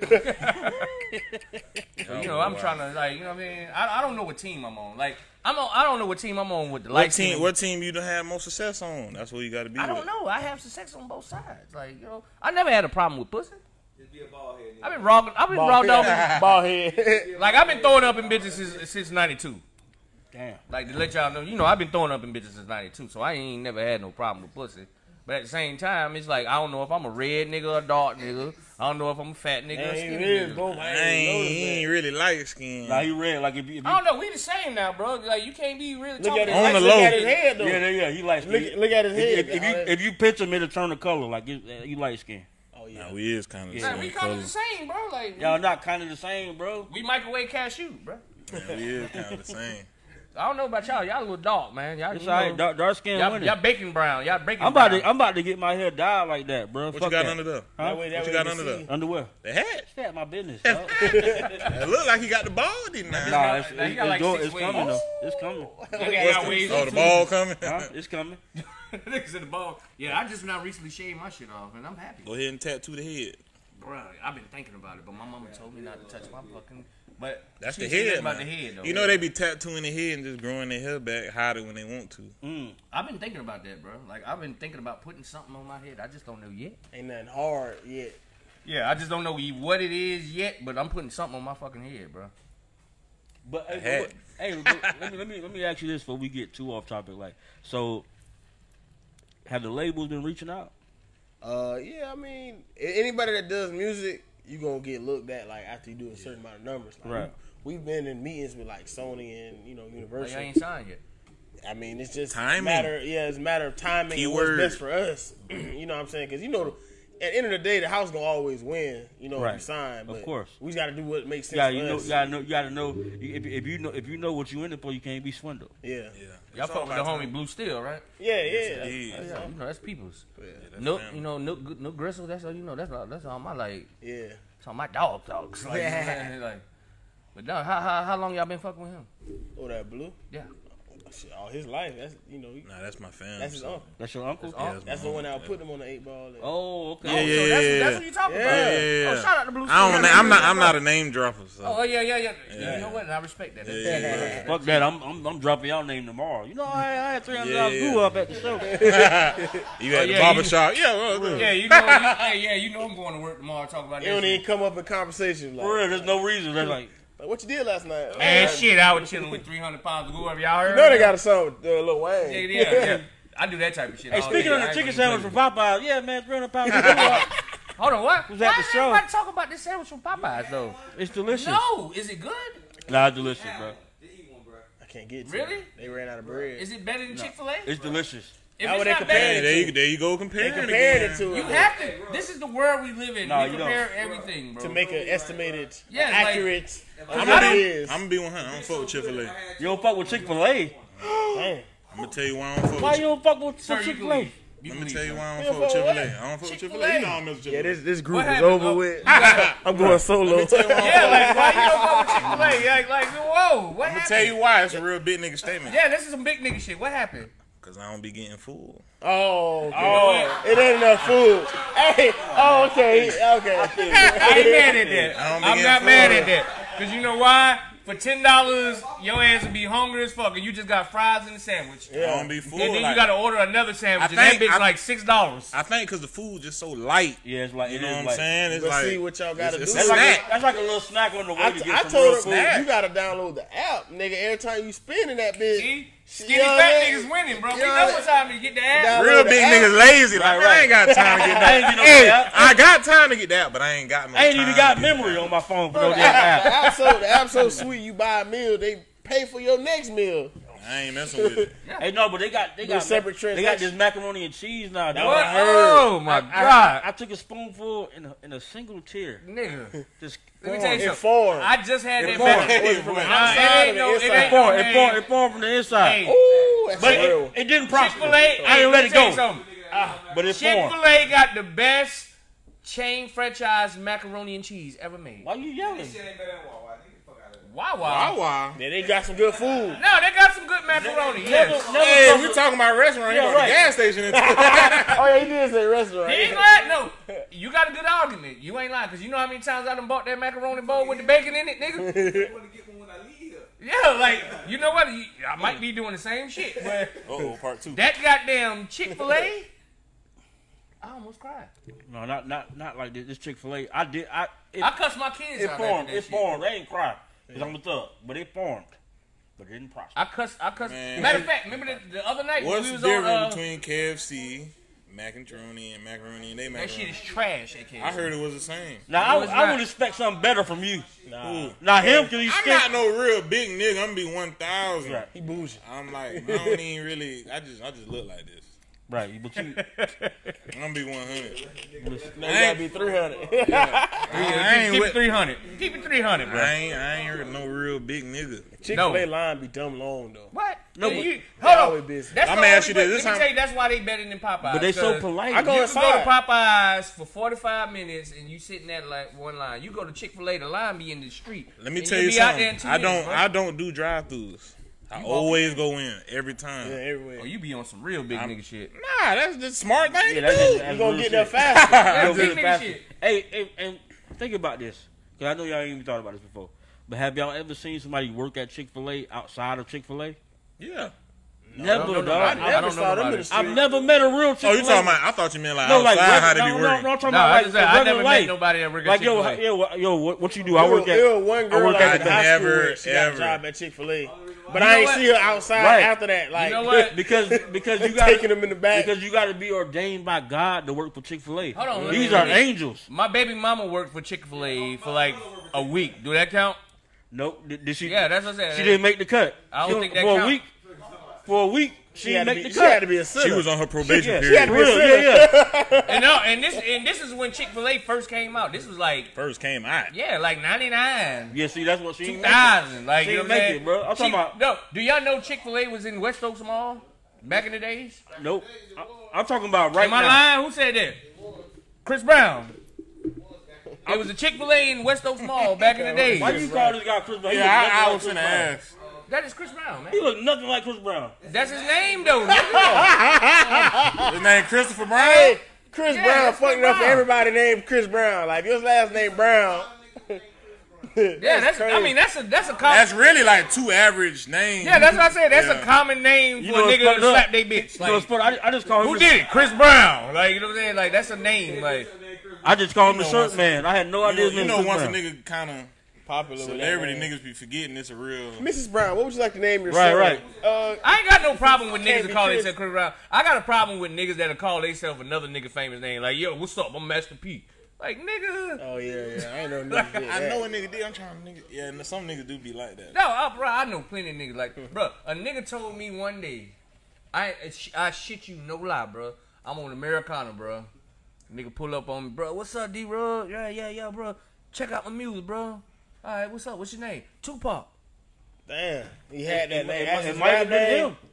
You know, I'm trying to like, you know what I mean? I don't know what team I'm on. Like, I don't know what team I'm on with the light team. What team you done have most success on? That's what you got to be. I don't know. I have success on both sides. Like, you know, I never had a problem with pussy. Just be a bald head. I've been raw dogging. Bald head. Like, I've been throwing up in bitches since 92. Damn. Like, to let y'all know, you know, I've been throwing up in bitches since 92, so I ain't never had no problem with pussy. But at the same time, it's like, I don't know if I'm a red nigga or a dark nigga. I don't know if I'm a fat nigga or a skinny nigga. He ain't really light skinned. Nah, he red. Like if you I don't know. We the same now, bro. Like, you can't be really talking Look about at his head, though. Yeah, he light skinned. Look at his head. If you pinch him, it'll turn the color. Like you light skinned. Oh yeah. Nah, we is kind of the Like, same we kind of color. the same, bro. Like, Y'all not kind of the same, bro. we microwave cashew, bro. Yeah, we is kind of the same. I don't know about y'all. Y'all a little dark, man. Y'all, It's alright. Dark skin winning. y'all bacon brown. Y'all bacon I'm brown. about to get my hair dyed like that, bro. What Fuck you got that. under there? Huh? What you got under there? Underwear. The hat. That's my business, dog. It look like he got the baldy now. Nah, He got like 6 it's waves. coming though. It's coming. Oh, the ball coming? Huh? It's coming. Niggas in the ball. Yeah, I just now recently shaved my shit off, and I'm happy. Go ahead and tattoo the head. Bro, I've been thinking about it, but my mama told me not to touch my fucking But that's the head. About the head, though. You know they be tattooing the head and just growing their hair back, hide it when they want to. I've been thinking about that, bro. Like I've been thinking about putting something on my head. I just don't know yet. Ain't nothing hard yet. Yeah, I just don't know what it is yet. But I'm putting something on my fucking head, bro. But hey, let me ask you this before we get too off topic. Like, so have the labels been reaching out? Yeah, I mean, anybody that does music, you gonna get looked at like after you do a certain amount of numbers. Like, right. We've been in meetings with like Sony and Universal. Like I ain't signed yet. I mean, it's just timing. It's a matter of timing and what's best for us. You know what I'm saying? Because at the end of the day, the house gonna always win. If you sign, but of course, we got to do what makes sense. Yeah, for us. You gotta know. If you know what you in it for, you can't be swindled. Yeah. Y'all fuck with the homie Blue Steel, right? Yeah. That's people's. Yeah. Nook Gristle. That's all you know. That's all my like. Yeah. That's all my dogs. Like, like, but no, how long y'all been fucking with him? Oh, that Blue? Yeah. Shit, all his life. That's Nah, that's my family. That's his uncle. That's your uncle? Yeah, That's the one that put him on the 8 ball. Oh, okay. Yeah, so that's what you talking about. Yeah. Oh, shout out to Blue Steel. I'm not a name dropper. So. Oh yeah. You know what? I respect that. Yeah. Fuck that. I'm dropping y'all name tomorrow. I had $300 goo up at the show. You at the barbershop? Yeah, you know I'm going to work tomorrow. Talk about It don't even come up in conversation. Like, For real, there's no reason. They're like, what you did last night? Man, shit, I was chilling with 300 pounds of glue. Have y'all heard? They got a song with Lil Wayne. Yeah. I do that type of shit. hey, speaking of the chicken sandwich from Popeyes, yeah, man, 300 pounds of glue. Hold on, what? Was at the show. Why talk about this sandwich from Popeyes though? It's delicious. No, is it good? Nah, it's delicious, bro. I can't get to Really? it. They ran out of bread. Is it better than Chick-fil-A? It's delicious. If How it's would they not compare better, it? There you go comparing They compared again. it to you have to. This is the world we live in. No, we you compare everything, bro. to make an estimated, Yeah, like- accurate. I'm what it is. gonna be 100. I don't fuck with Chick-fil-A. You don't fuck with Chick-fil-A? Damn. I'm gonna tell you why I don't fuck Why with you don't fuck with Sir, you Chick-fil-A? believe. Let me tell you why I You don't fuck with fuck with Chick-fil-A. what? I don't fuck with Chick-fil-A. Chick-fil-A. You know I mess with Yeah, Chick-fil-A. this group What is happened? over with. gotta- I'm going solo. Yeah, like why you don't fuck with Chick-fil-A? Like whoa, what I'm gonna happened? tell you why. It's a real big nigga statement. Yeah, this is some big nigga shit. What happened? Cause I don't be getting full. Oh, it ain't enough food. Hey, okay. I ain't mad at that. I don't be I'm getting not full. mad at that. Cause you know why? For $10, your ass would be hungry as fuck, and you just got fries and a sandwich. I don't be full. And then like, you gotta order another sandwich, and think- that bitch I- like $6. I think cause the food just so light. Yeah, it's like, You it know is what I'm like, saying? It's But like see what y'all gotta it's do. a snack. that's like a little snack on the way to I get some told real him, food. you gotta download the app, nigga. Every time you spin in that bitch. See? Skinny You know what fat I mean? niggas winning, bro. We You know know what what time to get the ass. Download Real the big app. niggas lazy. Like, Right. I ain't got time to get I that. ain't get no Hey, app. I got time to get that, but I ain't got no I ain't time even got to get memory that. on my phone for Bro, no the damn app. app so sweet. You buy a meal, they pay for your next meal. I ain't messing with it. Hey, no, but they got separate they got this macaroni and cheese now. That What? I heard. Oh my god, I took a spoonful in a single tear. nigga. Just Let me tell you something. Informed. I just had that Informed. back. Was it from the Nah, outside it ain't or no- the it inside? ain't no- It formed from the inside. Hey, Ooh, that's But real. it didn't prosper. Chick-fil-A. I ain't let it go. But it formed. Chick-fil-A got the best chain franchise macaroni and cheese ever made. Why you yelling? Shit ain't better than Wawa. Get the fuck out of here. Wow. Wow. Yeah, they got some good food. No, they got some good macaroni. Yes. Hey, we talking about restaurant. Yeah, Yeah, right. right. The gas station. Oh yeah, he did say restaurant. He ain't lying. No, you got a good argument. You ain't lying, because you know how many times I done bought that macaroni bowl with the bacon in it, nigga? I'm gonna get one when I leave here. Yeah, like, you know what? I might be doing the same shit, but Oh, part 2. that goddamn Chick-fil-A, I almost cried. No, not like this. This Chick-fil-A. I cussed my kids it out formed. after that It shit. formed. They ain't cry. Cause I'm a thug. But it formed. But it didn't prosper. I cussed. Man. Matter of fact, remember the other night when What's we the was difference on, between KFC, macaroni, and macaroni and they that macaroni? shit is trash at KFC. I heard it was the same. Now No, it's I not. would expect something better from you. Ooh. Now him, cause he's I'm scared. not no real big nigga. I'm gonna be 1,000. Right. He bougie. I'm like, I don't even really. I just look like this. Right, but you. I'm gonna be 100. No, you gotta be 300. I ain't Keep with. it 300. Keep it 300, bro. I ain't no real big nigga. Chick-fil-A line be dumb long though. What? No, Yeah, but- you, They hold always on. busy. That's I'ma the ask only you this. way- This Let me time- tell you, that's why they better than Popeyes. But they so 'cause polite. I go You can go to inside. Popeyes for 45 minutes and you sitting at like one line. You go to Chick-fil-A, the line be in the street. Let me And tell you you be out there in something. 2 I minutes, don't. I don't do drive-throughs. I always go in every time. Yeah, everywhere. Oh, you be on some real big nigga shit. Nah, that's the smart thing to that's do. just- You gonna real get there shit. faster. That's You'll big get it nigga faster. shit. Hey, and think about this, cause I know y'all ain't even thought about this before. But have y'all ever seen somebody work at Chick-fil-A outside of Chick-fil-A? Yeah. Never, dog. I never saw them in the street. I've never met a real Chick-fil-A. Oh, you talking about? I thought you meant like no, outside like, how they be no, working. no, I'm talking No, about I like just said, I never life. met nobody that work at Like, Chick-fil-A. what you do? I work at. There was one girl I work at at the high school never, where she got a ever. job at Chick-fil-A. But You I know ain't what? see her outside Right. after that. Like, You know what? because you got taking them in the back. because you got to be ordained by God to work for Chick-fil-A. Hold on, These let are me- angels. My baby mama worked for Chick-fil-A for like a week. Do that count? Nope. Did she? Yeah, that's what I said. She didn't make the cut. I don't think that for count. a week. For a week, she had didn't to make be, the she had cut. to be a sinner. She was on her probation Yeah, period. she had to be a sinner. And no, and this is when Chick-fil-A first came out. This was like First came out. yeah, like 99. Yeah, see, that's what she didn't make it. 2000. Like She you know didn't what I'm make saying? it, bro. I'm talking about. No, do y'all know Chick-fil-A was in West Oaks Mall back in the days? Nope. I'm talking about right Am I now. lying? Who said that? Chris Brown. It was a Chick-fil-A in West Oaks Mall back in the days. Why you call this guy Chris Brown? He Yeah, look I nothing was like finna Chris Brown. ask. That is Chris Brown, man. He look nothing like Chris Brown. That's his name, though. nigga. His name Christopher Brown. Hey, Chris Yeah, Brown that's Chris fucking up for Brown. everybody named Chris Brown. Like, if your last name Brown. Yeah, that's. I mean, that's a common. That's really like two average names. Yeah, that's what I said. That's Yeah. a common name You for know a what's nigga to fucked up? slap they bitch. You know what's Like, funny? I just call him. who did it? Chris Brown. Like, you know what I'm saying? Like, that's a name. Like, I just call him the know shirt once- man. I had no idea his You name know, was once Chris a Brown. nigga kind of Popular with that celebrity, name. niggas be forgetting it's a real. Mrs. Brown, what would you like to name your Right, son? right. I ain't got no problem with niggas Can't that be call Chris. themselves Chris Brown. I got a problem with niggas that call themselves another nigga famous name. Like, yo, what's up? I'm Master P. Like, nigga. Oh, yeah. I ain't know niggas did I that. know a nigga did. I'm trying to nigga. Yeah, and some niggas do be like that. No, bro, I know plenty of niggas like, bro. A nigga told me one day, I shit you no lie, bro. I'm on Americana, bro. Nigga pull up on me, bro. What's up, D-Rug? Yeah, bro. Check out my music, bro. All right, what's up? What's your name? Tupac. Damn. He had that name. That's It his might rap have been name. him.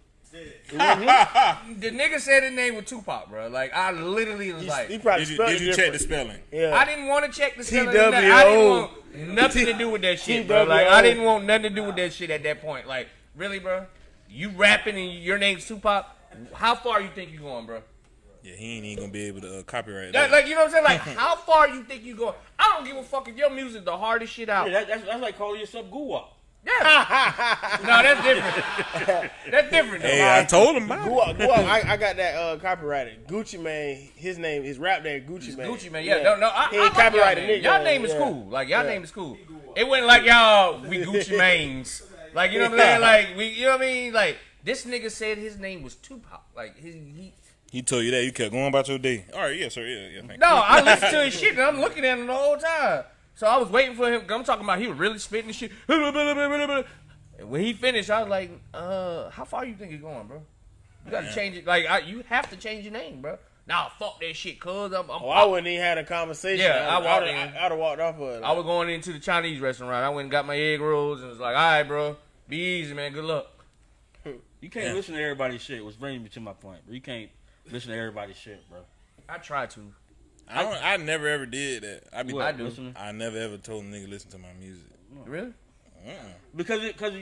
The nigga said his name was Tupac, bro. Like, I literally was like, He probably spelled Did it you check the different. spelling? Yeah. I didn't want to check the spelling. TWO. I didn't want nothing to do with that shit, bro. Like, I didn't want nothing to do with that shit at that point. Like, really, bro? You rapping and your name's Tupac? How far you think you going, bro? Yeah, he ain't even gonna be able to copyright That, that. like, you know what I'm saying? Like, how far you think you going? I don't give a fuck if your music the hardest shit out. Yeah, that's like calling yourself Guwap. Yeah. No, that's different. That's different, though. Hey, I told him about it. I got that copyrighted. Gucci Mane, his rap name Gucci Mane. Gucci, man. Yeah, no, He I ain't like copyrighted y'all, nigga. y'all name is Yeah. cool. Like, y'all name is cool. It wasn't like y'all, we Gucci Manes. Like, you know what I'm saying? Like, you know what I mean? Like, this nigga said his name was Tupac. Like, He told you that. You kept going about your day. All right, yes, sir. Yeah, thank No, I listened to his shit and I'm looking at him the whole time. So I was waiting for him. I'm talking about he was really spitting the shit. And when he finished, I was like, how far you think you're going, bro? You gotta change it. Like, you have to change your name, bro. Nah, fuck that shit, cuz I wouldn't even had a conversation. Yeah, I walked in. I'd have walked off of it. I was going into the Chinese restaurant. I went and got my egg rolls and was like, all right, bro, be easy, man. Good luck. You can't listen to everybody's shit, which brings me to my point, bro. You can't listen to everybody's shit, bro. I tried to. I never ever did that. I do. Listening? I never ever told a nigga listen to my music. Really? Because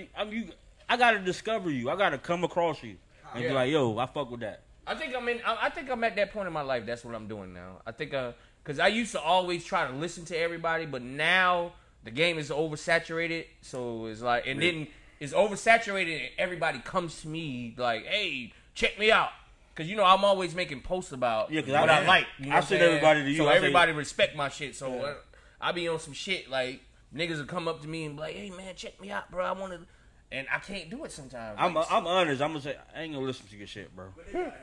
I gotta discover you. I gotta come across you and be Yeah. like, yo, I fuck with that. I think I'm at that point in my life. That's what I'm doing now. I think because I used to always try to listen to everybody, but now the game is oversaturated. So it's like, and then it's oversaturated, and everybody comes to me like, "Hey, check me out," because you know I'm always making posts about Yeah, 'cause what I like. You know I what I'm send saying? everybody to you. so I say- everybody respect my shit. So I be on some shit like niggas will come up to me and be like, "Hey man, check me out, bro. I want to," and I can't do it sometimes. I'm honest. I'm gonna say I ain't gonna listen to your shit, bro.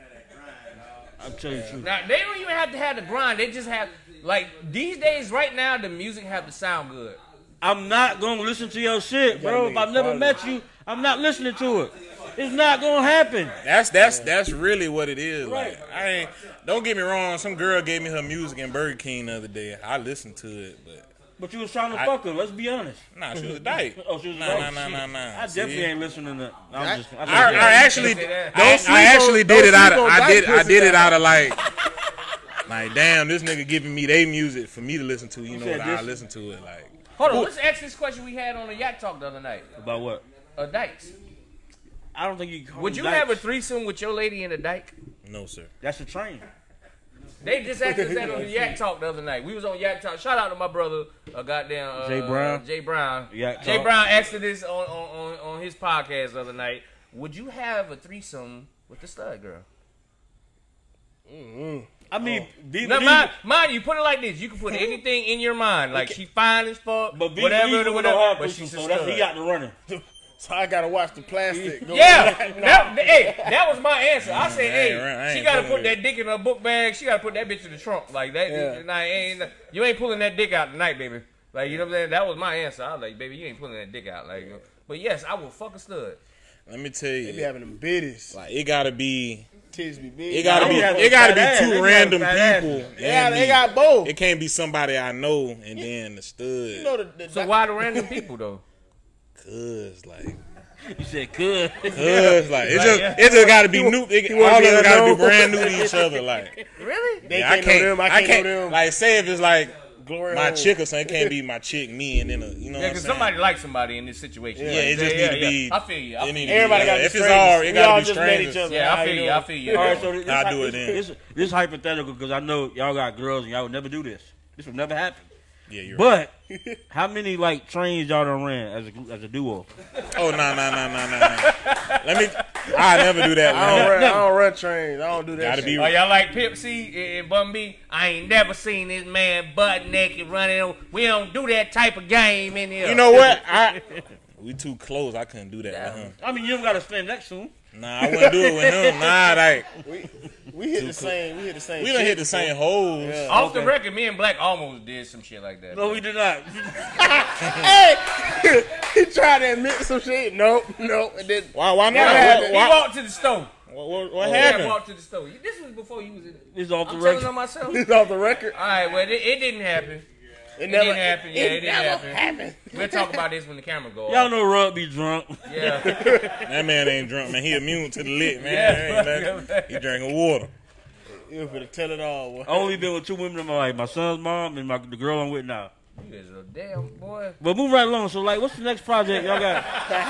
I'm telling you the truth. Now, they don't even have to have the grind. They just have, like, these days, right now, the music have to sound good. I'm not gonna listen to your shit, bro. If I've never met you, I'm not listening to it. It's not gonna happen. That's really what it is. Right. Like, I ain't. Don't get me wrong. Some girl gave me her music in Burger King the other day. I listened to it, But you was trying to fuck her. Let's be honest. nah, she was a dyke. Oh, she was a Nah. I definitely ain't listening to. I actually Don't did it out of sleep on I dyke did pussy it out of like damn, this nigga giving me their music for me to listen to. You know said what? I this? listen to it like. Hold on, let's ask this question we had on the Yak Talk the other night. About what? Dykes. I don't think you. Can call Would them you have a dykes. threesome with your lady in a dyke? No, sir. That's a train. They just asked us that on the Yak Talk the other night. We was on Yak Talk. Shout out to my brother, Jay Brown. Jay Brown. Jay Brown asked this on his podcast the other night. Would you have a threesome with the stud girl? Mm-hmm. I mean, mind you, put it like this: you can put anything in your mind, like she fine as fuck, but whatever. But she's a stud. He got the running. So I gotta watch the plastic. That was my answer. I said, hey, she gotta put that dick in her book bag. She gotta put that bitch in the trunk like that. Yeah. You ain't pulling that dick out tonight, baby. Like, you know what I'm saying? That was my answer. I was like, baby, you ain't pulling that dick out. Like, but yes, I will fuck a stud. Let me tell you, they be having them bitties. Like, it gotta be. Titties be big. It gotta be two random people. Yeah, they got both. It can't be somebody I know and then the stud. You know so why the random people though? Cause like. You said cuz. Like it just gotta be new. All of them gotta be brand new to each other. Like really? They can't know them. I can't know them. Like say if it's like Glory my home. Chick or something, it can't be my chick, me, and then you know. Yeah, because somebody likes somebody in this situation. Yeah, it just need to be. I feel you. Everybody got if it's all, it gotta be strangers. Yeah, I feel you. All right, so I'll do it then. This is hypothetical because I know y'all got girls and y'all would never do this. This would never happen. Yeah, you're right. But how many like trains y'all done ran as a duo? Oh no. I never do that. I don't run trains. I don't do that. Gotta be. Oh, y'all like Pip C and Bun B? I ain't never seen this man butt naked running. We don't do that type of game in here. You know what? We too close. I couldn't do that with him. I mean, you don't gotta stand next to him. Nah, I wouldn't do it with him. Nah, like we hit the same. We done hit the same holes. Yeah. Off the record, me and Black almost did some shit like that. No, we did not. Hey, he tried to admit some shit. Nope. It didn't. Why not? He walked to the stove. What happened? He walked to the stove. This was before you was in. This off the I'm record. telling on myself. He's off the record. All right, well, it didn't happen. It didn't happen. Yeah, it didn't happen. We'll talk about this when the camera goes off. Y'all know Rub be drunk. Yeah. That man ain't drunk, man. He immune to the lit, man. He drinking water. You better tell it all. Boy. I only been with two women in my life: my son's mom and the girl I'm with now. You is a damn boy. But move right along. So, like, what's the next project y'all got?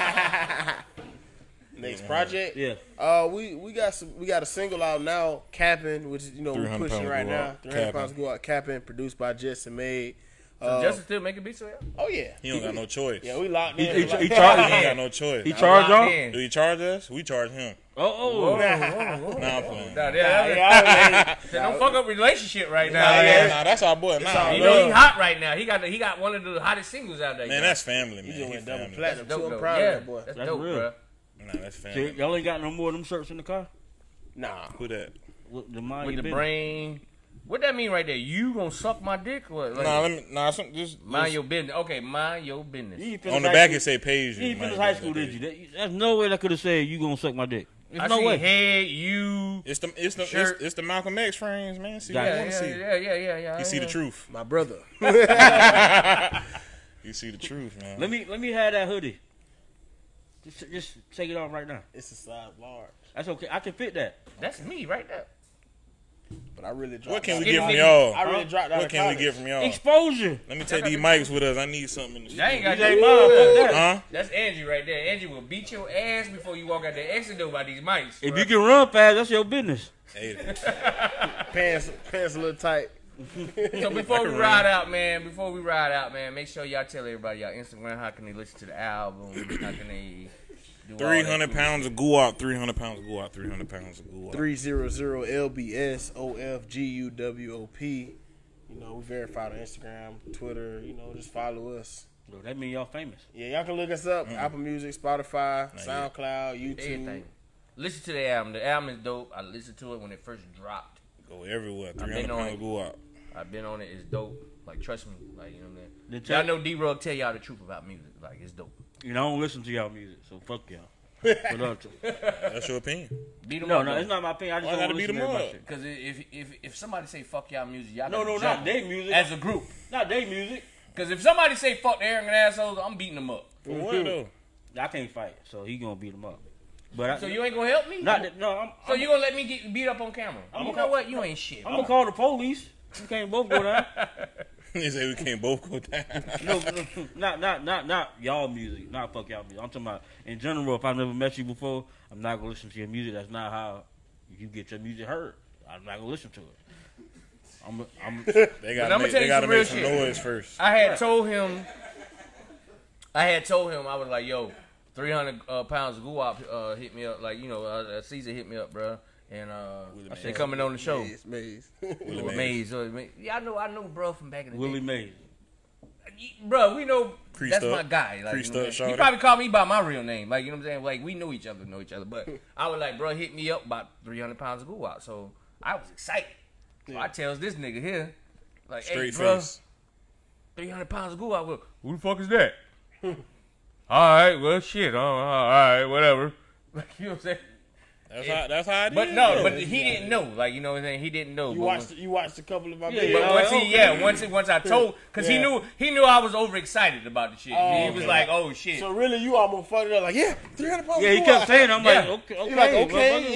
Next project? Yeah. We got a single out now, Capping, which is we're pushing right now. 300 pounds go out, Capping, produced by Jess and Made. So Justin still making beats for him? Oh yeah. He don't got no choice. Yeah, we locked in. He don't got no choice. He charge y'all? Do he charge us? We charge him. Oh. Nah, I'm playing. Don't fuck up relationship right now. Nah, that's our boy. Nah, you know he hot right now. He got one of the hottest singles out there. Man, that's family, man. He just went double family. platinum. That's dope, I'm proud of that boy. That's dope, bro. Nah, that's family. So y'all ain't got no more of them shirts in the car? Nah. Who that? With the brain. What that mean right there? You gonna suck my dick? Or what? Like, just mind your business. Okay, mind your business. On the back it say page. You didn't finish high school, did you? There's no way that could have said you gonna suck my dick. There's no way. Head, you. It's the Malcolm X frames, man. See what I want to see. Yeah. You see the truth. My brother. You see the truth, man. Let me have that hoodie. Just take it off right now. It's a size large. That's okay. I can fit that. That's me right there. But I really dropped. What can we get from y'all? I really dropped out. What can we get from y'all? Exposure. Let me take these mics with us. I need something in the That ain't got mine. Huh? That's Angie right there. Angie will beat your ass before you walk out the exit door by these mics. If you can run fast, that's your business. Hey. Pants a little tight. So before we ride out, man, make sure y'all tell everybody y'all Instagram. How can they listen to the album? How can they do 300 pounds of guap, 300 pounds of guap, 300 pounds of guap. 300 LBS OFGUWOP. You know, we verified on Instagram, Twitter. You know, just follow us. Bro, that mean y'all famous. Yeah, y'all can look us up. Apple Music, Spotify, SoundCloud, YouTube. Everything. Listen to the album. The album is dope. I listened to it when it first dropped. Go everywhere. 300 pounds of guap. I've been on it. It's dope. Like, trust me. Like, you know what I'm saying? Y'all Y'all know D-Rug tell y'all the truth about music. Like, it's dope. You know, I don't listen to y'all music, so fuck y'all. That's your opinion. Beat them No, up. no, it's not my opinion. I just don't listen to everybody shit. Because if somebody say fuck y'all music, y'all No, not their music. as a group. Not their music. Because if somebody say fuck the arrogant assholes, I'm beating them up. For what though? I can't fight, so he gonna beat him up. But so you ain't gonna help me? So you gonna let me get beat up on camera? You know what? You ain't shit. I'm gonna call the police. We can't both go down. They say we can't both go down. No, not y'all music. Not fuck y'all music. I'm talking about in general. If I've never met you before, I'm not gonna listen to your music. That's not how you get your music heard. I'm not gonna listen to it. They gotta make some noise first. I had told him, I was like, yo, 300 pounds of guap hit me up. Like, you know, Caesar hit me up, bro. And they coming on the show. Maze. Maze. Yeah, I know, bro, from back in the day. Willie Mays. Bro, we know that's up. my guy. Like, Creased you know, up, he probably called me by my real name. Like, you know what I'm saying? Like, we know each other. But I was like, bro, hit me up about 300 pounds of guap. So I was excited. So I tells this nigga here, like, Straight hey, bro, face. 300 pounds of guap. Well, who the fuck is that? All right, well, shit. All right, whatever. Like, you know what I'm saying? That's how I did. But no, but he didn't know. Like, you know what I'm saying? He didn't know. You watched a couple of my videos. But once I told, because he knew I was overexcited about the shit. He was like, oh shit. So really, you almost fucked it up. Like, 300 pounds. Yeah, he kept saying, I'm like, okay.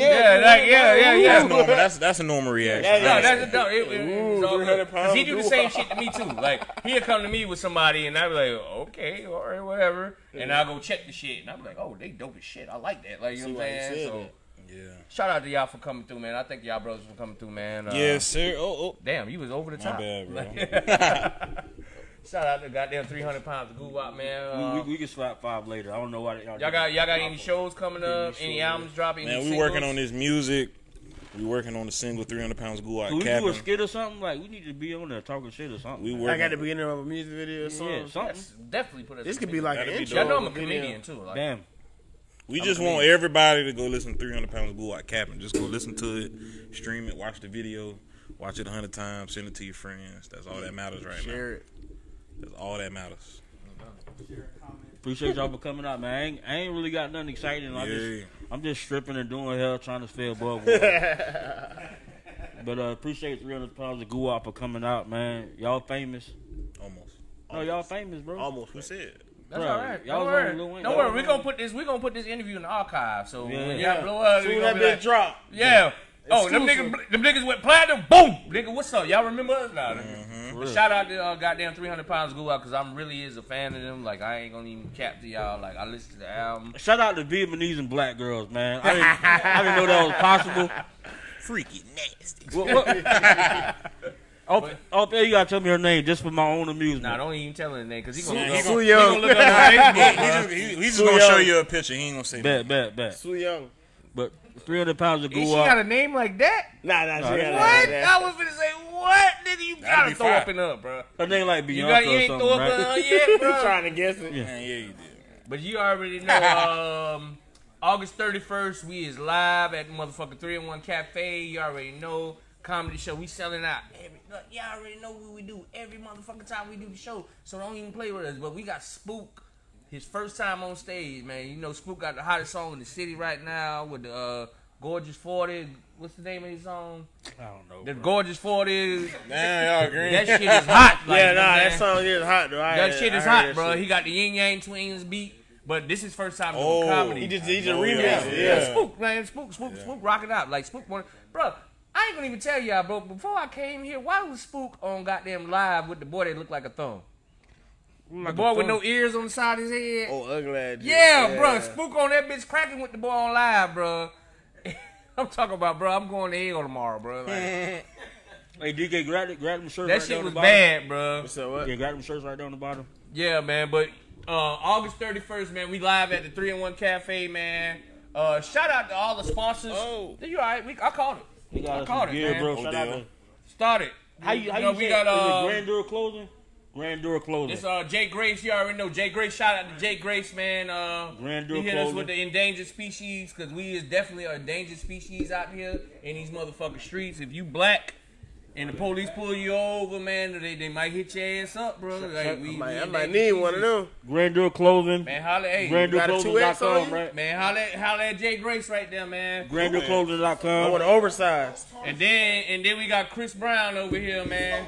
Yeah. That's a normal reaction. Yeah, that's a dumb. 300 pounds. Because he do the same shit to me too. Like, he'll come to me with somebody, and I'll be like, okay, all right, whatever. And I'll go check the shit, and I'll be like, oh, they dope as shit. I like that. Like, you know what I'm saying? So. Yeah. Shout out to y'all for coming through, man. I thank y'all brothers for coming through, man. Yes, sir. Oh. Damn, you was over the top. My bad, bro. Shout out to goddamn 300 pounds of goo-wop, man. We can slap 5 later. I don't know why y'all got any shows coming up? Any albums dropping? Man, we working on this music. We working on the single 300 pounds of goo-wop. Can we do a skit or something? Like, we need to be on there talking shit or something. I got to be in there of a music video or something. Yeah, something. Definitely put us. This could be like an intro. Y'all know I'm a comedian too. Like, damn. We just want everybody to go listen to 300 pounds of goo-wop capping. Just go listen to it, stream it, watch the video, watch it 100 times, send it to your friends. That's all that matters right now. Share it. That's all that matters. Appreciate y'all for coming out, man. I ain't really got nothing exciting. I'm just stripping and doing hell, trying to stay above water. But appreciate 300 pounds of goo-wop for coming out, man. Y'all famous. Almost. No, y'all famous, bro. Almost. Who said? That's all right. Don't worry. Don't worry. We're gonna put this interview in the archive. So when y'all blow up, soon that bitch drop. Yeah. Oh, them niggas went platinum. Boom, nigga. What's up? Y'all remember us now? Shout out to goddamn 300 pounds of goo-wop because I'm really is a fan of them. Like I ain't gonna even cap to y'all. Like I listened to the album. Shout out to Vietnamese and black girls, man. I didn't know that was possible. Freaky nasty. Oh, you gotta tell me her name just for my own amusement. Nah, don't even tell her name because he's gonna look up on Facebook. He's just gonna show you a picture. He ain't gonna say that. Bet. Sue Young. But 300 pounds of goo-wop. She got a name like that? Nah, she got what? I was gonna say what? Nigga, you gotta throw up in up, bro. Her name like Beyonce you ain't or throw something, up right? yet, bro. Trying to guess it. Yeah, you did. But you already know. August 31st, we is live at the motherfucking 3-in-1 Cafe. You already know. Comedy show, we selling out. Y'all already know what we do every motherfucking time we do the show. So don't even play with us. But we got Spook, his first time on stage, man. You know, Spook got the hottest song in the city right now with the Gorgeous 40. What's the name of his song? I don't know. The Gorgeous 40. Damn, y'all green. That shit is hot. Like, that song is hot, though. That shit is hot, bro. He got the Yin Yang Twins beat. But this is his first time doing comedy. He just remixed it. Yeah, Spook, man. Spook rock it out. Like, Spook, bro. I ain't gonna even tell y'all, bro. Before I came here, why was Spook on goddamn live with the boy that looked like a thumb? The boy with no ears on the side of his head. Oh, ugly ass. Yeah, bro. Spook on that bitch cracking with the boy on live, bro. I'm talking about, bro. I'm going to hell tomorrow, bro. Like, hey, DK, grab them shirts. That right shit was bottom. bad, bro. So what? Yeah, grab them shirts right down the bottom. Yeah, man. But August 31st, man, we live at the 3-in-1 Cafe, man. Shout out to all the sponsors. Oh, you all right? I called it. I caught it, man. Bro. Shout out to Started. how you we got Grandeur Clothing? Grandeur Clothing. It's Jay Grace. You already know Jay Grace. Shout out to Jay Grace, man. Grandeur he hit Clothing. us with the endangered species because we is definitely an endangered species out here in these motherfucking streets. If you black and the police pull you over, man, they might hit your ass up, bro. Like, I might need one of them. Grandeur Clothing. Man, holla, hey. GrandeurClothing.com, right? Man, holla at Jay Grace right there, man. GrandeurClothing.com. I want an oversized. And then we got Chris Brown over here, man.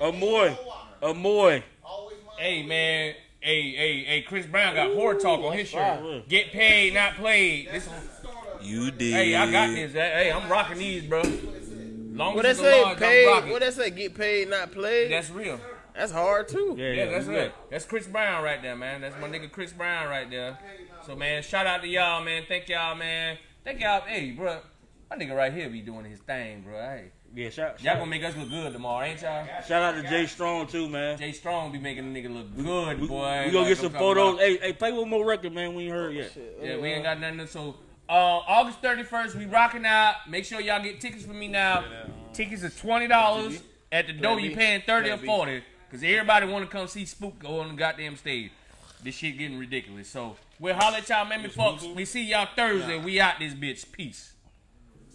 Amoy. Hey, man. Hey, Chris Brown got horror talk on his shirt. Get paid, not played. You did. Hey, I got this. Hey, I'm rocking these, bro. What they say? Paid. What they say? Get paid, not played. That's real. That's hard too. Yeah, that's it. That's Chris Brown right there, man. That's my nigga Chris Brown right there. So, man, shout out to y'all, man. Thank y'all, man. Thank y'all. Hey, bro, my nigga right here be doing his thing, bro. Hey, Yeah, y'all gonna make us look good tomorrow, ain't y'all? Shout out to Jay Strong too, man. Jay Strong be making a nigga look good, boy. We gonna get some photos. Hey, play one more record, man. We ain't heard yet. Yeah, we ain't got nothing. So August 31st, we rocking out. Make sure y'all get tickets for me now. Tickets are $20 at the door. You paying 30 or 40 because everybody want to come see Spook go on the goddamn stage. This shit getting ridiculous. So we'll holler at y'all, man, folks. We see y'all Thursday. We out this bitch. Peace.